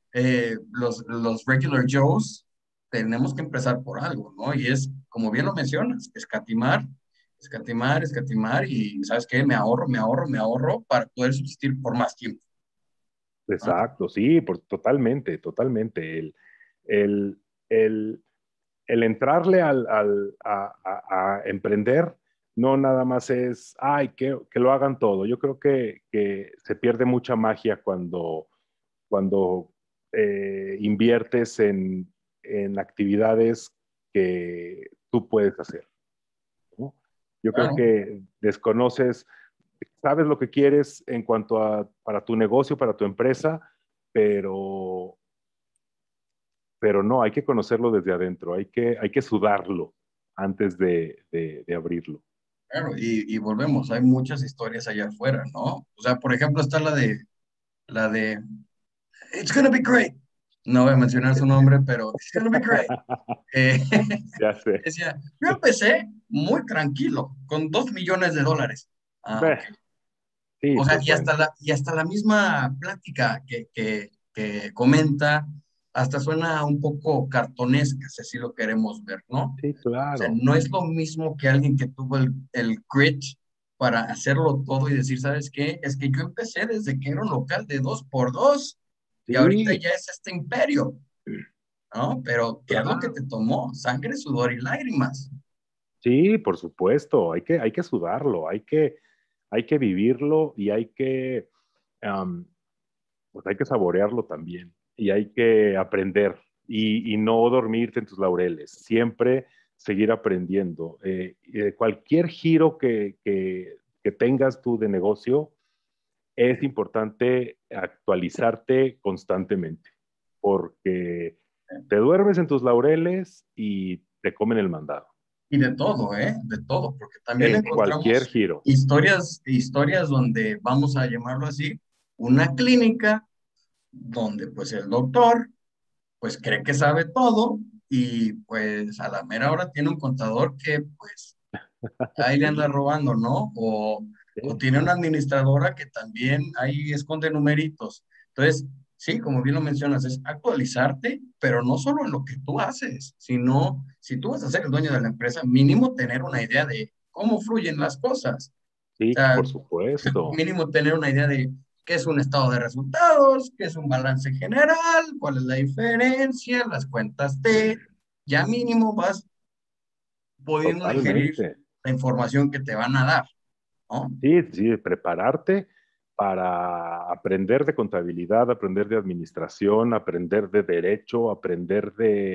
los regular Joes, tenemos que empezar por algo, ¿no? Y es, como bien lo mencionas, escatimar, escatimar, escatimar y, ¿sabes qué? Me ahorro para poder subsistir por más tiempo. ¿No? Exacto, sí, totalmente, totalmente. El, el, el entrarle a emprender no nada más es, ay, que lo hagan todo. Yo creo que se pierde mucha magia cuando inviertes en actividades que tú puedes hacer, ¿no? Yo creo Claro. que desconoces, sabes lo que quieres en cuanto para tu negocio, para tu empresa, pero, pero no, hay que conocerlo desde adentro, hay que sudarlo antes de abrirlo. Claro, y volvemos, hay muchas historias allá afuera, ¿no? O sea, por ejemplo, está la de It's gonna be great. No voy a mencionar su nombre, pero It's gonna be great. Eh, Ya sé. decía, yo empecé muy tranquilo, con $2 millones. Ah, ok. Beh, sí, O sea, pues bueno. y hasta la misma plática que comenta, hasta suena un poco cartonesca, si así lo queremos ver, ¿no? Sí, O sea, claro. no es lo mismo que alguien que tuvo el grit para hacerlo todo y decir, ¿sabes qué? Es que yo empecé desde que era un local de 2x2 y ahorita Sí, ya es este imperio, ¿no? Pero, ¿qué es lo que te claro. tomó? Sangre, sudor y lágrimas. Sí, por supuesto, hay que sudarlo, hay que vivirlo y um, pues hay que saborearlo también y hay que aprender y no dormirte en tus laureles, siempre seguir aprendiendo. Cualquier giro que tengas tú de negocio, es importante actualizarte constantemente, porque te duermes en tus laureles y te comen el mandado. Y de todo, ¿eh? De todo, porque también En cualquier encontramos giro. historias donde, vamos a llamarlo así, una clínica donde pues el doctor pues cree que sabe todo y pues a la mera hora tiene un contador que pues ahí le anda robando, ¿no? O Sí, tiene una administradora que también ahí esconde numeritos. Entonces, sí, como bien lo mencionas, es actualizarte, pero no solo en lo que tú haces, sino si tú vas a ser el dueño de la empresa, mínimo tener una idea de cómo fluyen las cosas. O sí, sea, por supuesto. mínimo tener una idea de qué es un estado de resultados, qué es un balance general, cuál es la diferencia, las cuentas de, ya mínimo vas pudiendo digerir Totalmente. la información que te van a dar, ¿no? Sí, sí, prepararte para aprender de contabilidad, aprender de administración, aprender de derecho, aprender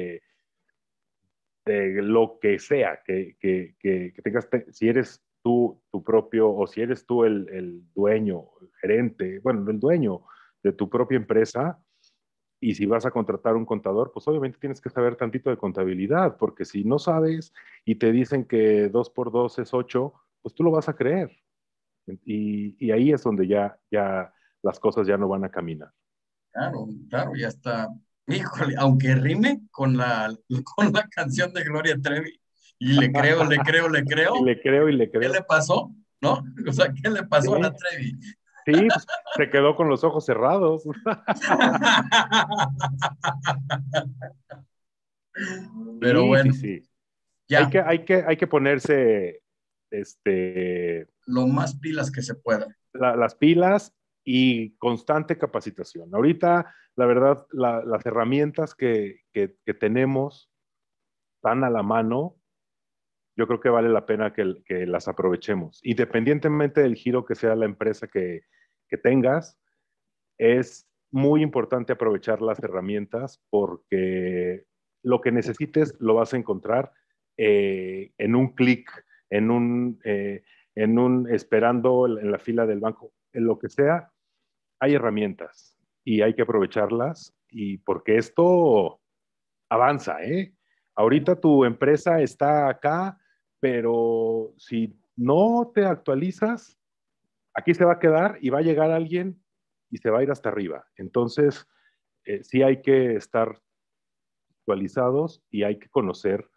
de lo que sea que tengas, si eres tú tu propio, o si eres tú el dueño, el gerente, bueno, el dueño de tu propia empresa, y si vas a contratar un contador, pues obviamente tienes que saber tantito de contabilidad, porque si no sabes y te dicen que 2 por 2 es 8, pues tú lo vas a creer. Y ahí es donde ya las cosas ya no van a caminar. Claro, claro, ya está. Híjole, aunque rime con la canción de Gloria Trevi, y le creo, le creo, le Y creo, le creo y le ¿qué le creo. pasó? ¿No? O sea, ¿qué le pasó a la Sí, Trevi? sí, pues se quedó con los ojos cerrados. Pero Sí, sí, bueno, sí. ya, Hay que ponerse este, lo más pilas que se pueda. las pilas y constante capacitación. Ahorita, la verdad, las herramientas que tenemos tan a la mano, yo creo que vale la pena que las aprovechemos. Independientemente del giro que sea la empresa que tengas, es muy importante aprovechar las herramientas porque lo que necesites lo vas a encontrar en un clic, en un esperando en la fila del banco, en lo que sea, hay herramientas y hay que aprovecharlas y porque esto avanza, ¿eh? Ahorita tu empresa está acá, pero si no te actualizas, aquí se va a quedar y va a llegar alguien y se va a ir hasta arriba. Entonces, sí hay que estar actualizados y hay que conocer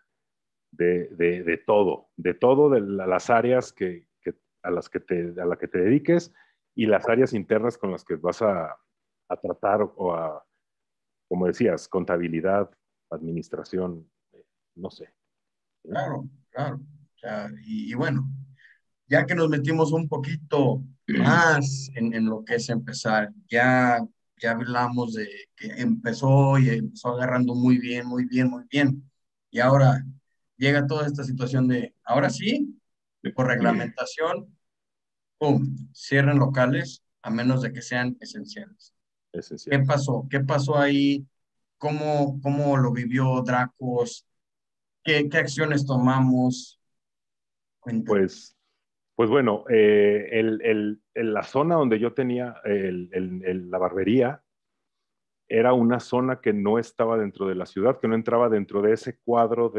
de todo de las áreas a las a la que te dediques y las áreas internas con las que vas a tratar o a, como decías, contabilidad, administración, no sé. ¿Sí? Claro, claro. O sea, y bueno, ya que nos metimos un poquito más en lo que es empezar, ya hablamos de que empezó y empezó agarrando muy bien, muy bien, muy bien. Y ahora llega toda esta situación de, ahora sí, por reglamentación, ¡pum!, cierren locales a menos de que sean esenciales. ¿Qué Esenciales. pasó? ¿Qué pasó ahí? ¿Cómo lo vivió Dracos? ¿Qué acciones tomamos? Cuéntame. Pues Pues bueno, la zona donde yo tenía la barbería era una zona que no estaba dentro de la ciudad, que no entraba dentro de ese cuadro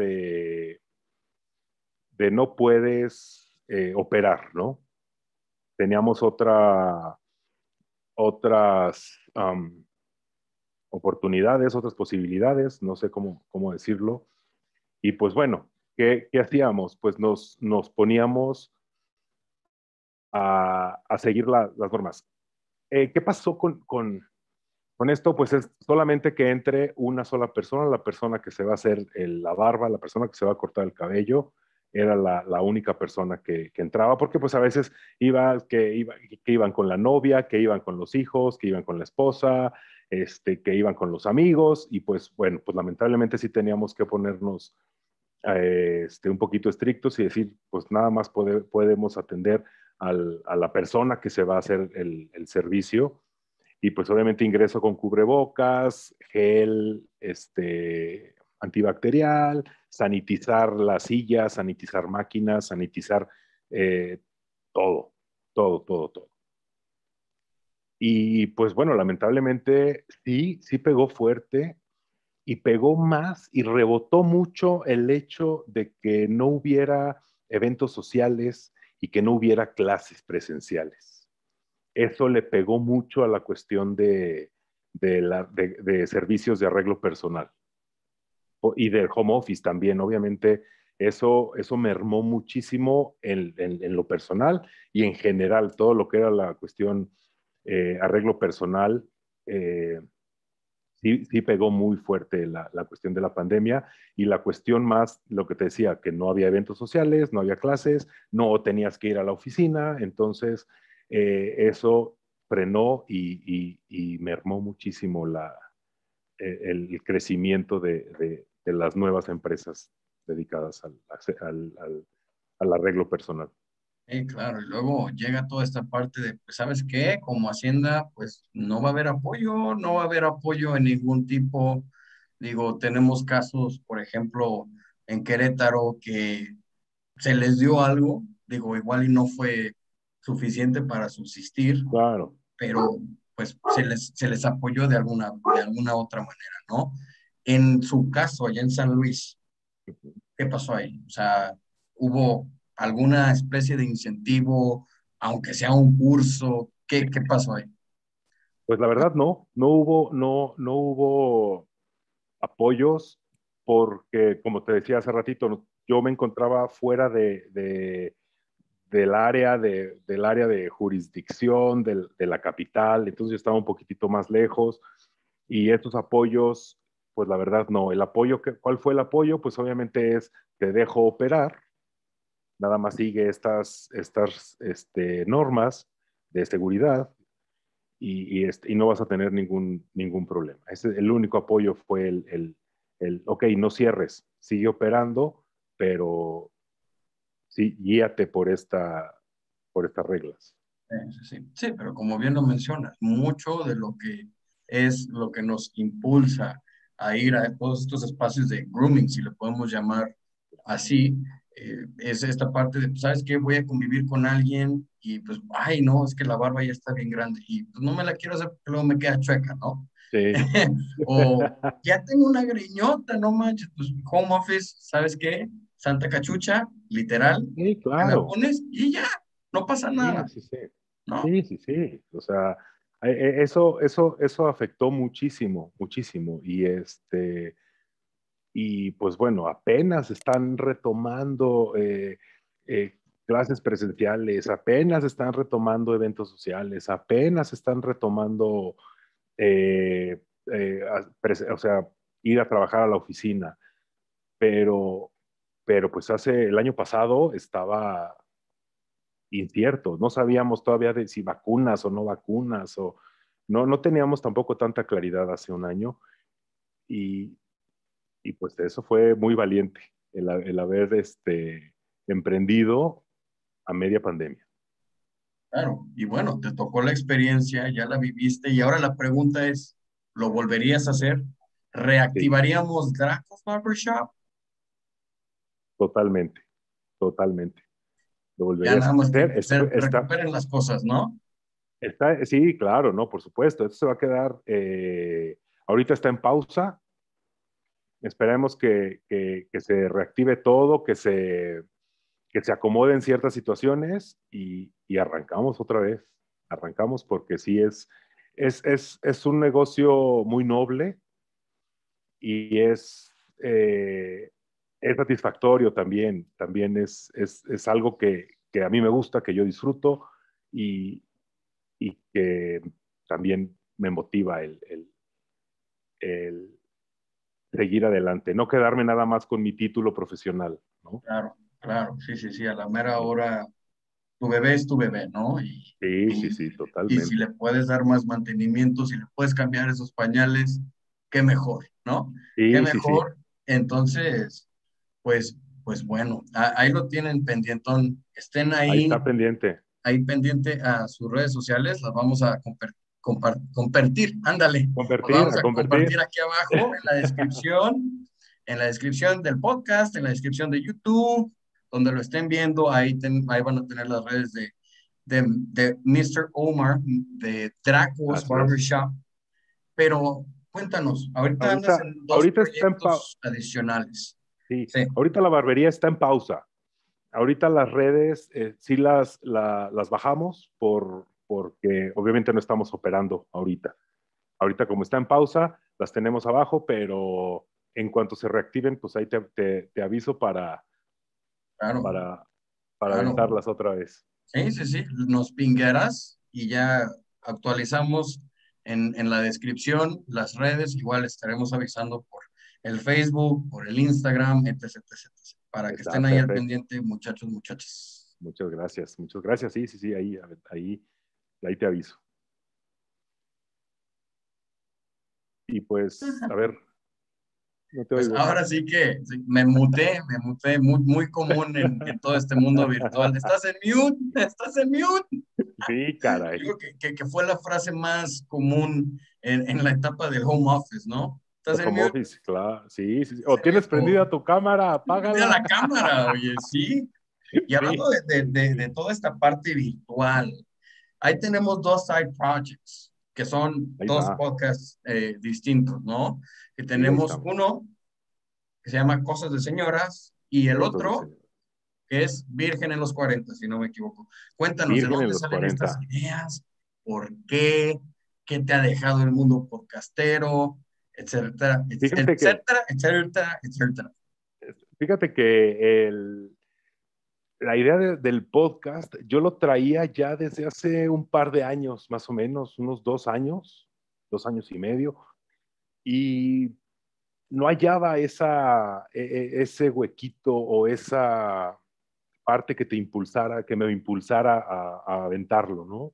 de no puedes operar, ¿no? Teníamos otras oportunidades, otras posibilidades, no sé cómo decirlo. Y pues bueno, ¿qué hacíamos? Pues nos poníamos a seguir las normas. ¿Qué pasó con esto? Pues es solamente que entre una sola persona, la persona que se va a hacer la barba, la persona que se va a cortar el cabello, era la única persona que entraba, porque pues a veces que iban con la novia, que iban con los hijos, que iban con la esposa, que iban con los amigos, y pues bueno, pues lamentablemente sí teníamos que ponernos un poquito estrictos y decir, pues nada más podemos atender a la persona que se va a hacer el servicio y pues obviamente ingreso con cubrebocas, gel, antibacterial, sanitizar las sillas, sanitizar máquinas, sanitizar eh, todo, todo. Y pues bueno, lamentablemente sí pegó fuerte y pegó más y rebotó mucho el hecho de que no hubiera eventos sociales y que no hubiera clases presenciales. Eso le pegó mucho a la cuestión de servicios de arreglo personal y del home office también. Obviamente, eso mermó muchísimo en lo personal y en general, todo lo que era la cuestión arreglo personal. Sí pegó muy fuerte la cuestión de la pandemia y la cuestión más, lo que te decía, que no había eventos sociales, no había clases, no tenías que ir a la oficina, entonces eso frenó y mermó muchísimo el crecimiento de las nuevas empresas dedicadas al arreglo personal. Claro, y luego llega toda esta parte de, pues, ¿sabes qué? Como Hacienda, pues no va a haber apoyo, no va a haber apoyo en ningún tipo. Digo, tenemos casos, por ejemplo, en Querétaro que se les dio algo, digo, igual y no fue suficiente para subsistir, Claro. pero pues se les apoyó de alguna otra manera, ¿no? En su caso, allá en San Luis, ¿qué pasó ahí? O sea, ¿hubo alguna especie de incentivo, aunque sea un curso? ¿Qué pasó ahí? Pues la verdad no hubo apoyos porque, como te decía hace ratito, yo me encontraba fuera del área de jurisdicción de la capital, entonces yo estaba un poquitito más lejos y estos apoyos, pues la verdad no. El apoyo, ¿cuál fue el apoyo? Pues obviamente es, te dejo operar, nada más sigue estas normas de seguridad y no vas a tener ningún problema. El único apoyo fue ok, no cierres, sigue operando, pero sí, guíate por estas reglas. Sí, pero como bien lo mencionas, mucho de lo que es lo que nos impulsa a ir a todos estos espacios de grooming, si le podemos llamar así, es esta parte de, pues, ¿sabes qué? Voy a convivir con alguien y pues, ay, no, es que la barba ya está bien grande y pues no me la quiero hacer porque luego me queda chueca, ¿no? Sí. O ya tengo una greñota, no manches, pues home office, ¿sabes qué? Santa cachucha, literal, Sí, te la claro. pones y ya, no pasa Sí, nada, sí, sí. ¿no? Sí, sí, sí. O sea, eso afectó muchísimo, muchísimo. Y pues bueno, apenas están retomando clases presenciales, apenas están retomando eventos sociales, apenas están retomando, eh, o sea, ir a trabajar a la oficina. Pero, pero pues el año pasado estaba incierto, no sabíamos todavía de si vacunas o no vacunas, o no teníamos tampoco tanta claridad hace un año y, y pues eso fue muy valiente, el haber emprendido a media pandemia. Claro, y bueno, te tocó la experiencia, ya la viviste y ahora la pregunta es, ¿lo volverías a hacer? Sí, ¿Reactivaríamos Dracos Barbershop? totalmente, totalmente. Lo Ya volverías nada a más que hacer. recuperen las cosas, ¿no? Sí, claro, no, por supuesto. Esto se va a quedar, ahorita está en pausa. Esperemos que se reactive todo, que se acomoden ciertas situaciones y arrancamos otra vez. Arrancamos porque sí es un negocio muy noble y es satisfactorio también. También es algo que a mí me gusta, que yo disfruto y que también me motiva el seguir adelante, no quedarme nada más con mi título profesional, ¿no? Claro, claro, sí, sí, sí, a la mera Sí, hora tu bebé es tu bebé, ¿no? sí, Y, sí, sí, y si totalmente. le puedes dar más mantenimiento, si le puedes cambiar esos pañales, qué mejor, ¿no? Qué Sí, sí, sí. mejor. Entonces, pues bueno, ahí lo tienen pendientón. Estén Ahí ahí está pendiente. ahí pendiente a sus redes sociales, las vamos a compartir, ándale, las Convertir, vamos a a convertir. compartir aquí abajo en la descripción del podcast, en la descripción de YouTube, donde lo estén viendo, ahí van a tener las redes de Mr. Omar, de Dracos Así es. Barbershop, pero Cuéntanos, ahorita andas Ahorita, en dos ahorita está en pausa. proyectos adicionales. Sí, Sí, ahorita la barbería está en pausa. Ahorita las redes sí las bajamos porque obviamente no estamos operando ahorita. Ahorita como está en pausa, las tenemos abajo, pero en cuanto se reactiven, pues ahí te aviso claro, para, para claro. aventarlas otra vez. Sí, sí, sí, nos pinguearás y ya actualizamos en la descripción las redes, igual estaremos avisando por el Facebook, por el Instagram, etc, etc, para que Está estén ahí al perfecto. pendiente, muchachos, muchachas. Muchas gracias. Muchas gracias. Sí, sí, sí, ahí te aviso. Y pues, a ver, no te Pues oigo. ahora sí que sí, me muté, muy común en todo este mundo virtual. ¿Estás en mute? ¿Estás en mute? Sí, caray. Digo que fue la frase más común en la etapa del home office, ¿no? ¿Estás en Home mute? office, claro. Sí, sí, sí. O Sí, tienes prendida tu cámara, prendida apágala. la cámara, oye, sí. Y hablando Sí. de toda esta parte virtual, ahí tenemos dos side projects, que son Ahí dos está. podcasts distintos, ¿no? Que Sí, ahí tenemos estamos. uno que se llama Cosas de Señoras y el Cosas de otro señor. que es Virgen en los 40, si no me equivoco. Cuéntanos de Virgen en dónde los salen estas 40. ideas, por qué, qué te ha dejado el mundo podcastero, etcétera, Fíjate que, etcétera, etcétera, etcétera. fíjate que la idea del podcast yo lo traía ya desde hace un par de años, más o menos, unos 2 años y medio, y no hallaba ese huequito o esa parte que te impulsara, que me impulsara a aventarlo, ¿no?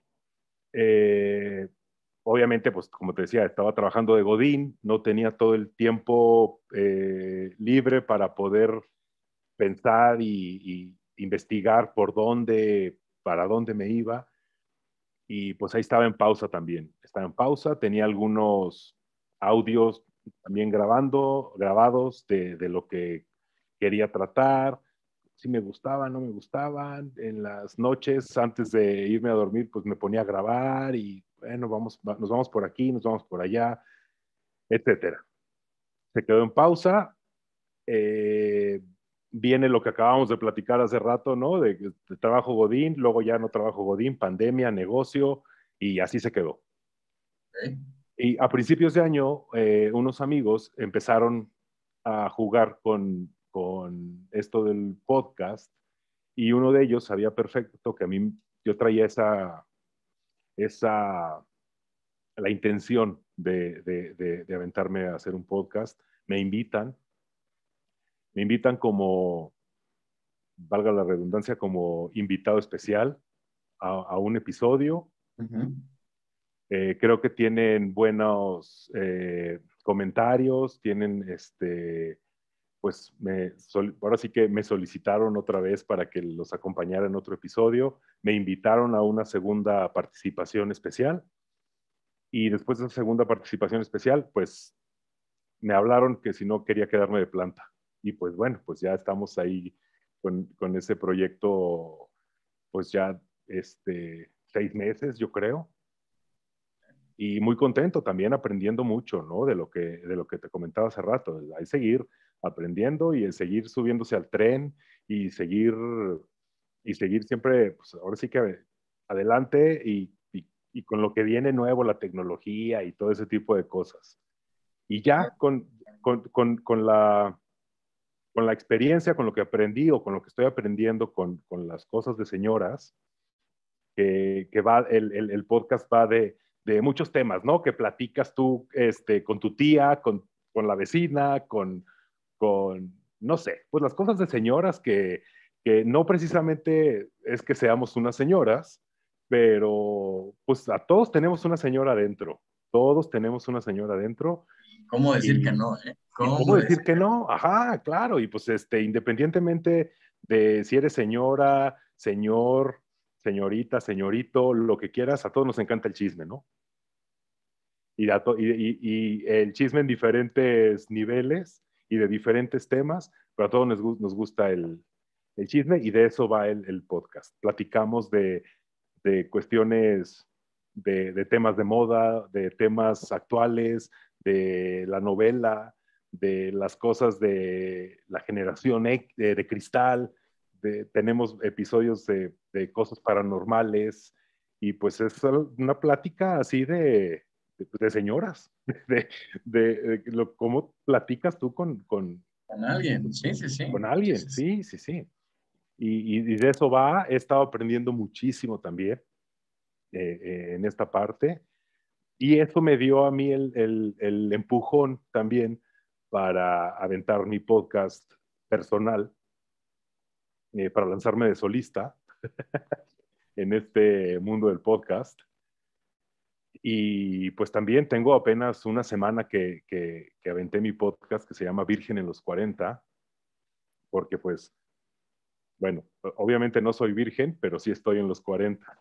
Eh, Obviamente, pues como te decía, estaba trabajando de Godín, no tenía todo el tiempo libre para poder pensar y investigar para dónde me iba. Y pues ahí estaba en pausa también. Estaba en pausa, tenía algunos audios también grabados de lo que quería tratar, si me gustaban, no me gustaban. En las noches, antes de irme a dormir, pues me ponía a grabar y bueno, nos vamos por aquí, nos vamos por allá, etcétera. Se quedó en pausa. Eh, Viene lo que acabamos de platicar hace rato, ¿no? De trabajo Godín, luego ya no trabajo Godín, pandemia, negocio, y así se quedó. ¿Okay? Y a principios de año, unos amigos empezaron a jugar con esto del podcast y uno de ellos sabía perfecto que a mí yo traía esa la intención de aventarme a hacer un podcast. Me invitan como, valga la redundancia, como invitado especial a un episodio. Uh -huh. Creo que tienen buenos comentarios, tienen pues ahora sí que me solicitaron otra vez para que los acompañara en otro episodio, me invitaron a una segunda participación especial y después de esa segunda participación especial, pues me hablaron que si no quería quedarme de planta. Y pues bueno, pues ya estamos ahí con ese proyecto, pues ya 6 meses, yo creo. Y muy contento también aprendiendo mucho, ¿no? De lo que te comentaba hace rato. Hay que seguir aprendiendo y seguir subiéndose al tren y seguir siempre, pues ahora sí que adelante y con lo que viene nuevo, la tecnología y todo ese tipo de cosas. Y ya con la experiencia, con lo que aprendí o con lo que estoy aprendiendo con las cosas de señoras, que va, el podcast va de muchos temas, ¿no? Que platicas tú con tu tía, con la vecina, no sé, pues las cosas de señoras que no precisamente es que seamos unas señoras, pero pues a todos tenemos una señora adentro, todos tenemos una señora adentro ¿Cómo decir que y, no, eh? ¿y ¿Cómo cómo decir decir que que no? no? Ajá, claro, y pues independientemente de si eres señora, señor, señorita, señorito, lo que quieras, a todos nos encanta el chisme, ¿no? Y el chisme en diferentes niveles y de diferentes temas, pero a todos nos gusta el chisme y de eso va el podcast. Platicamos de cuestiones de temas de moda, de temas actuales, de la novela, de las cosas de la generación de cristal, tenemos episodios de cosas paranormales, y pues es una plática así de señoras, cómo platicas tú Con alguien, sí, sí, sí. con Sí, alguien, sí, sí. sí, sí, sí. Y de eso va, he estado aprendiendo muchísimo también en esta parte, y eso me dio a mí el empujón también para aventar mi podcast personal, para lanzarme de solista en este mundo del podcast. Y pues también tengo apenas una semana que aventé mi podcast que se llama Virgen en los 40, porque pues, bueno, obviamente no soy virgen, pero sí estoy en los 40.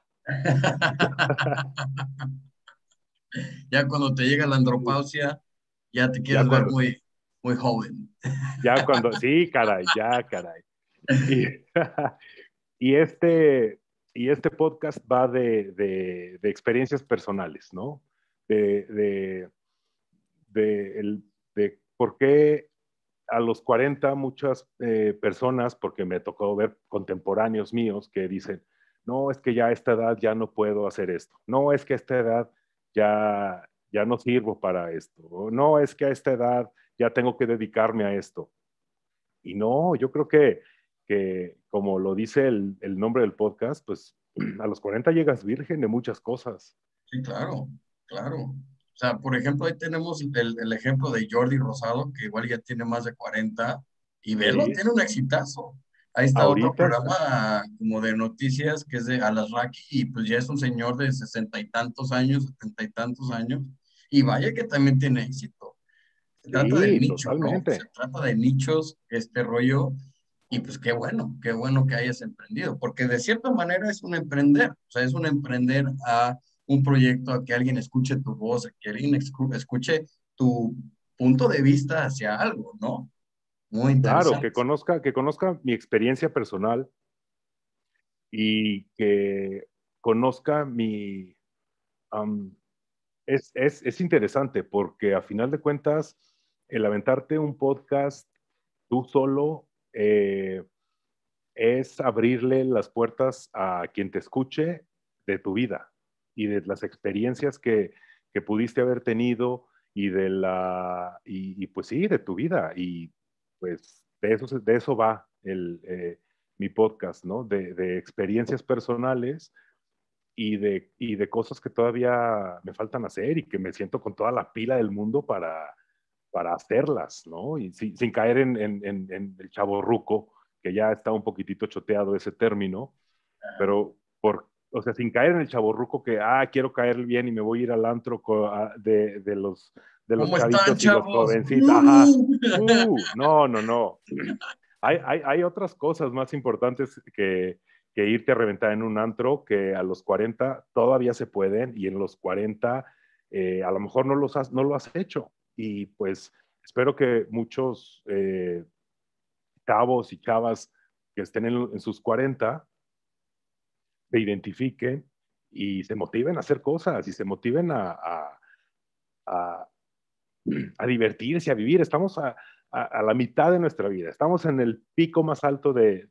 Ya cuando te llega la andropausia, ya te Ya quieres ver cuando, muy, muy joven. sí, caray, ya, caray. Y, y este podcast va de experiencias personales, ¿no? De, de, de por qué a los 40 muchas personas, porque me tocó ver contemporáneos míos que dicen, no, es que ya a esta edad ya no puedo hacer esto, no, es que a esta edad ya no sirvo para esto, o, no, es que a esta edad ya tengo que dedicarme a esto. Y no, yo creo que como lo dice el nombre del podcast, pues a los 40 llegas virgen de muchas cosas. Sí, claro, claro. O sea, por ejemplo, ahí tenemos el ejemplo de Jordi Rosado, que igual ya tiene más de 40 y velo, Sí, tiene un exitazo. Ahí está otro ahorita está. programa como de noticias que es de Alasraqui y pues ya es un señor de 60 y tantos años, 70 y tantos años, y vaya que también tiene éxito. Se trata del Sí, nicho, ¿no? Se totalmente. trata de nichos, este rollo, y pues qué bueno que hayas emprendido, porque de cierta manera es un emprender, o sea, es un emprender a un proyecto, a que alguien escuche tu voz, a que alguien escuche tu punto de vista hacia algo, ¿no? Muy Claro, interesante. que conozca mi experiencia personal y que conozca um, es interesante porque a final de cuentas, el aventarte un podcast tú solo es abrirle las puertas a quien te escuche de tu vida y de las experiencias que pudiste haber tenido y pues sí, de tu vida. Y pues de eso va mi podcast, ¿no? De experiencias personales y de cosas que todavía me faltan hacer y que me siento con toda la pila del mundo para hacerlas, ¿no? Y sin caer en el chavorruco, que ya está un poquitito choteado ese término, pero o sea, sin caer en el chavorruco que, quiero caer bien y me voy a ir al antro de los ¿Cómo están, chavitos y los chavos? jovencitos, ajá, no, no, no. Hay otras cosas más importantes que irte a reventar en un antro, que a los 40 todavía se pueden, y en los 40 a lo mejor no lo has hecho. Y pues espero que muchos chavos y chavas que estén en sus 40 se identifiquen y se motiven a hacer cosas y se motiven a, a divertirse, a vivir. Estamos a la mitad de nuestra vida, estamos en el pico más alto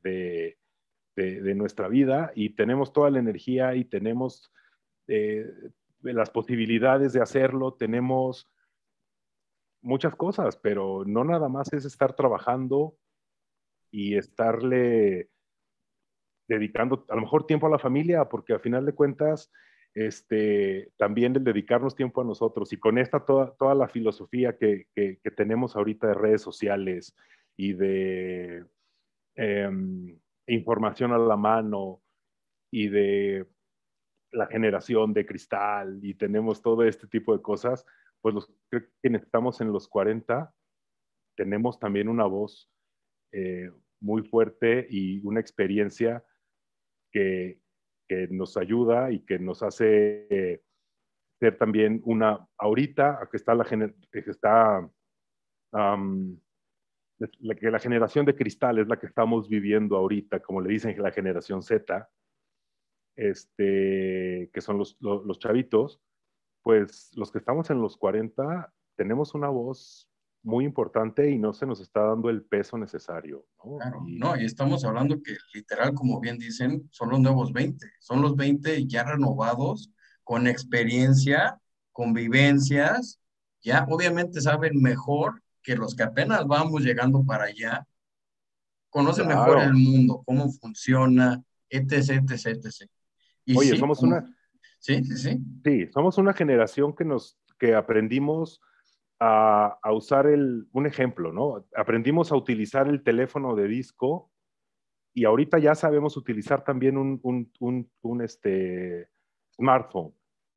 de nuestra vida, y tenemos toda la energía y tenemos eh, las posibilidades de hacerlo, tenemos muchas cosas, pero no nada más es estar trabajando y estarle dedicando a lo mejor tiempo a la familia, porque al final de cuentas, también el dedicarnos tiempo a nosotros, y con toda la filosofía que tenemos ahorita de redes sociales y de eh, información a la mano y de la generación de cristal, y tenemos todo este tipo de cosas, pues creo que quienes estamos en los 40 tenemos también una voz eh, muy fuerte y una experiencia que, que nos ayuda y que nos hace ser también ahorita que está que está, um, que la generación de cristal es la que estamos viviendo ahorita, como le dicen, la generación Z, que son los chavitos, pues los que estamos en los 40 tenemos una voz muy importante y no se nos está dando el peso necesario, ¿no? Claro, no, y estamos hablando que literal, como bien dicen, son los nuevos 20, son los 20 ya renovados, con experiencia, con vivencias, ya obviamente saben mejor que los que apenas vamos llegando para allá, conocen mejor el Claro. mundo, cómo funciona, etc, etc, etc. Y Oye, sí, sí, sí, sí, sí, somos una generación que aprendimos a usar un ejemplo, ¿no? Aprendimos a utilizar el teléfono de disco y ahorita ya sabemos utilizar también un smartphone.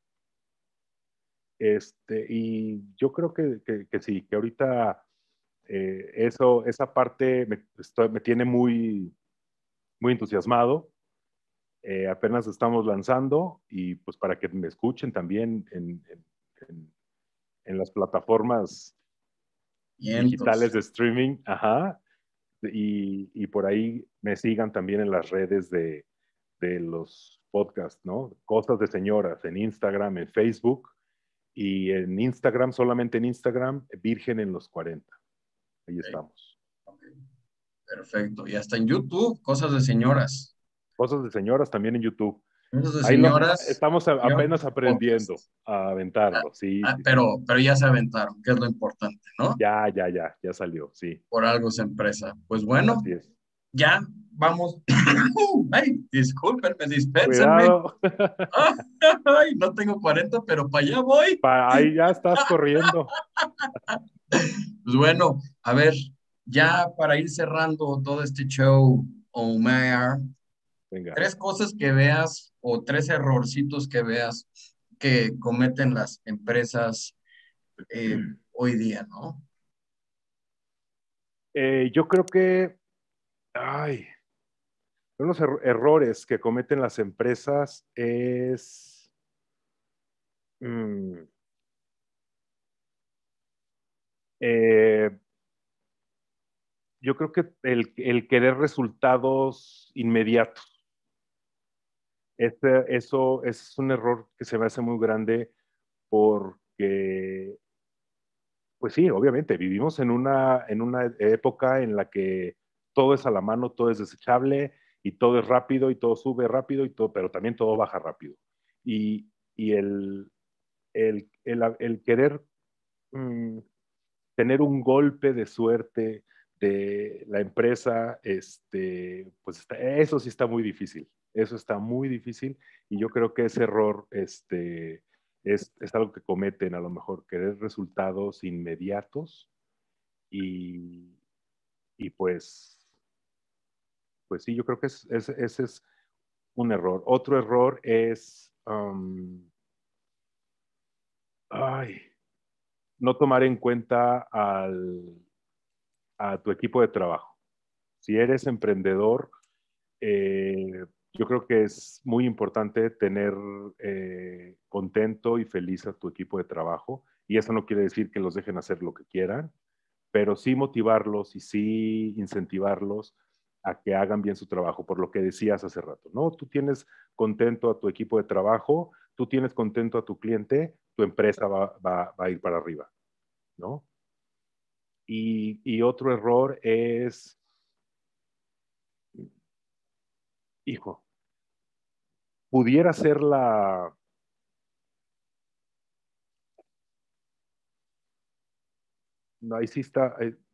Y yo creo que sí, que ahorita esa parte me tiene muy, muy entusiasmado. Apenas estamos lanzando y pues para que me escuchen también en, en las plataformas y digitales entonces, de streaming, ajá, y por ahí me sigan también en las redes de los podcasts, ¿no? Cosas de señoras, en Instagram, en Facebook, y en Instagram, solamente en Instagram, Virgen en los 40. Ahí ok, estamos. ok, perfecto, y hasta en YouTube, cosas de señoras, Cosas de señoras también en YouTube. cosas de Ahí señoras, estamos señor apenas aprendiendo podcast. a aventarlo, sí, sí, sí. Pero ya se aventaron, que es lo importante, ¿no? Ya salió, sí, Por algo es empresa. Pues bueno, así es. ya vamos. Ay, discúlpenme, dispénsenme. Cuidado, Ay, no tengo 40, pero para allá voy. ahí ya estás corriendo. Pues bueno, a ver, ya para ir cerrando todo este show, Omar, Venga. tres cosas que veas o tres errorcitos que veas que cometen las empresas hoy día, ¿no? Yo creo que, ay, unos errores que cometen las empresas es, mm, eh, yo creo que el querer resultados inmediatos. Eso es un error que se me hace muy grande porque, pues sí, obviamente, vivimos en una época en la que todo es a la mano, todo es desechable y todo es rápido y todo sube rápido y todo, pero también todo baja rápido. Y el querer mm, tener un golpe de suerte de la empresa, pues eso sí está muy difícil. Eso está muy difícil y yo creo que ese error es algo que cometen a lo mejor, querer resultados inmediatos y, y pues sí, yo creo que ese es un error. Otro error es ay, no tomar en cuenta a tu equipo de trabajo. Si eres emprendedor, yo creo que es muy importante tener contento y feliz a tu equipo de trabajo. Y eso no quiere decir que los dejen hacer lo que quieran, pero sí motivarlos y sí incentivarlos a que hagan bien su trabajo, por lo que decías hace rato, ¿no? Tú tienes contento a tu equipo de trabajo, tú tienes contento a tu cliente, tu empresa va a ir para arriba, ¿no? Y otro error es, hijo, pudiera ser no, ahí sí está,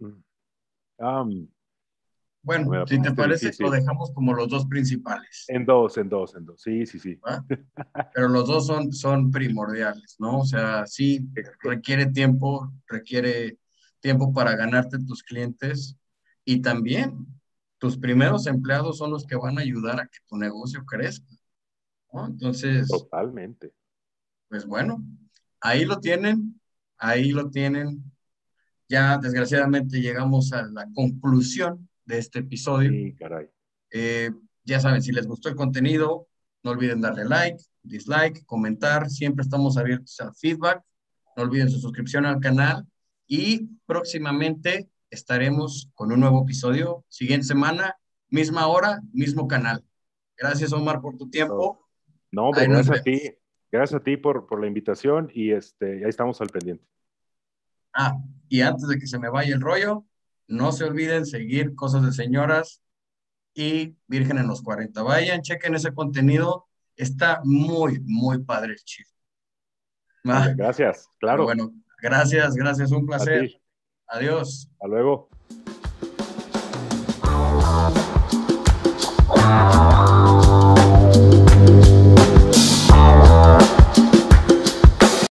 no me Bueno, la si te pusiste parece, lo difícil. dejamos como los dos principales, En dos, sí, sí, sí. ¿va? Pero los dos son primordiales, ¿no? O sea, sí requiere tiempo para ganarte tus clientes y también tus primeros empleados son los que van a ayudar a que tu negocio crezca, ¿no? Entonces, Totalmente. pues bueno, ahí lo tienen, ahí lo tienen. Ya desgraciadamente llegamos a la conclusión de este episodio. Sí, caray. Eh, ya saben, si les gustó el contenido, no olviden darle like, dislike, comentar. Siempre estamos abiertos al feedback. No olviden su suscripción al canal y próximamente estaremos con un nuevo episodio. Siguiente semana, misma hora, mismo canal. Gracias, Omar, por tu Eso. tiempo. No, hombre, Ahí nos gracias a vemos. ti. Gracias a ti por la invitación y ahí estamos al pendiente. Ah, y antes de que se me vaya el rollo, no se olviden seguir Cosas de Señoras y Virgen en los 40. Vayan, chequen ese contenido. Está muy, muy padre el chisme. Vale, Ah, gracias. pero Claro, bueno, gracias, gracias, un a placer. ti. Adiós. Hasta luego.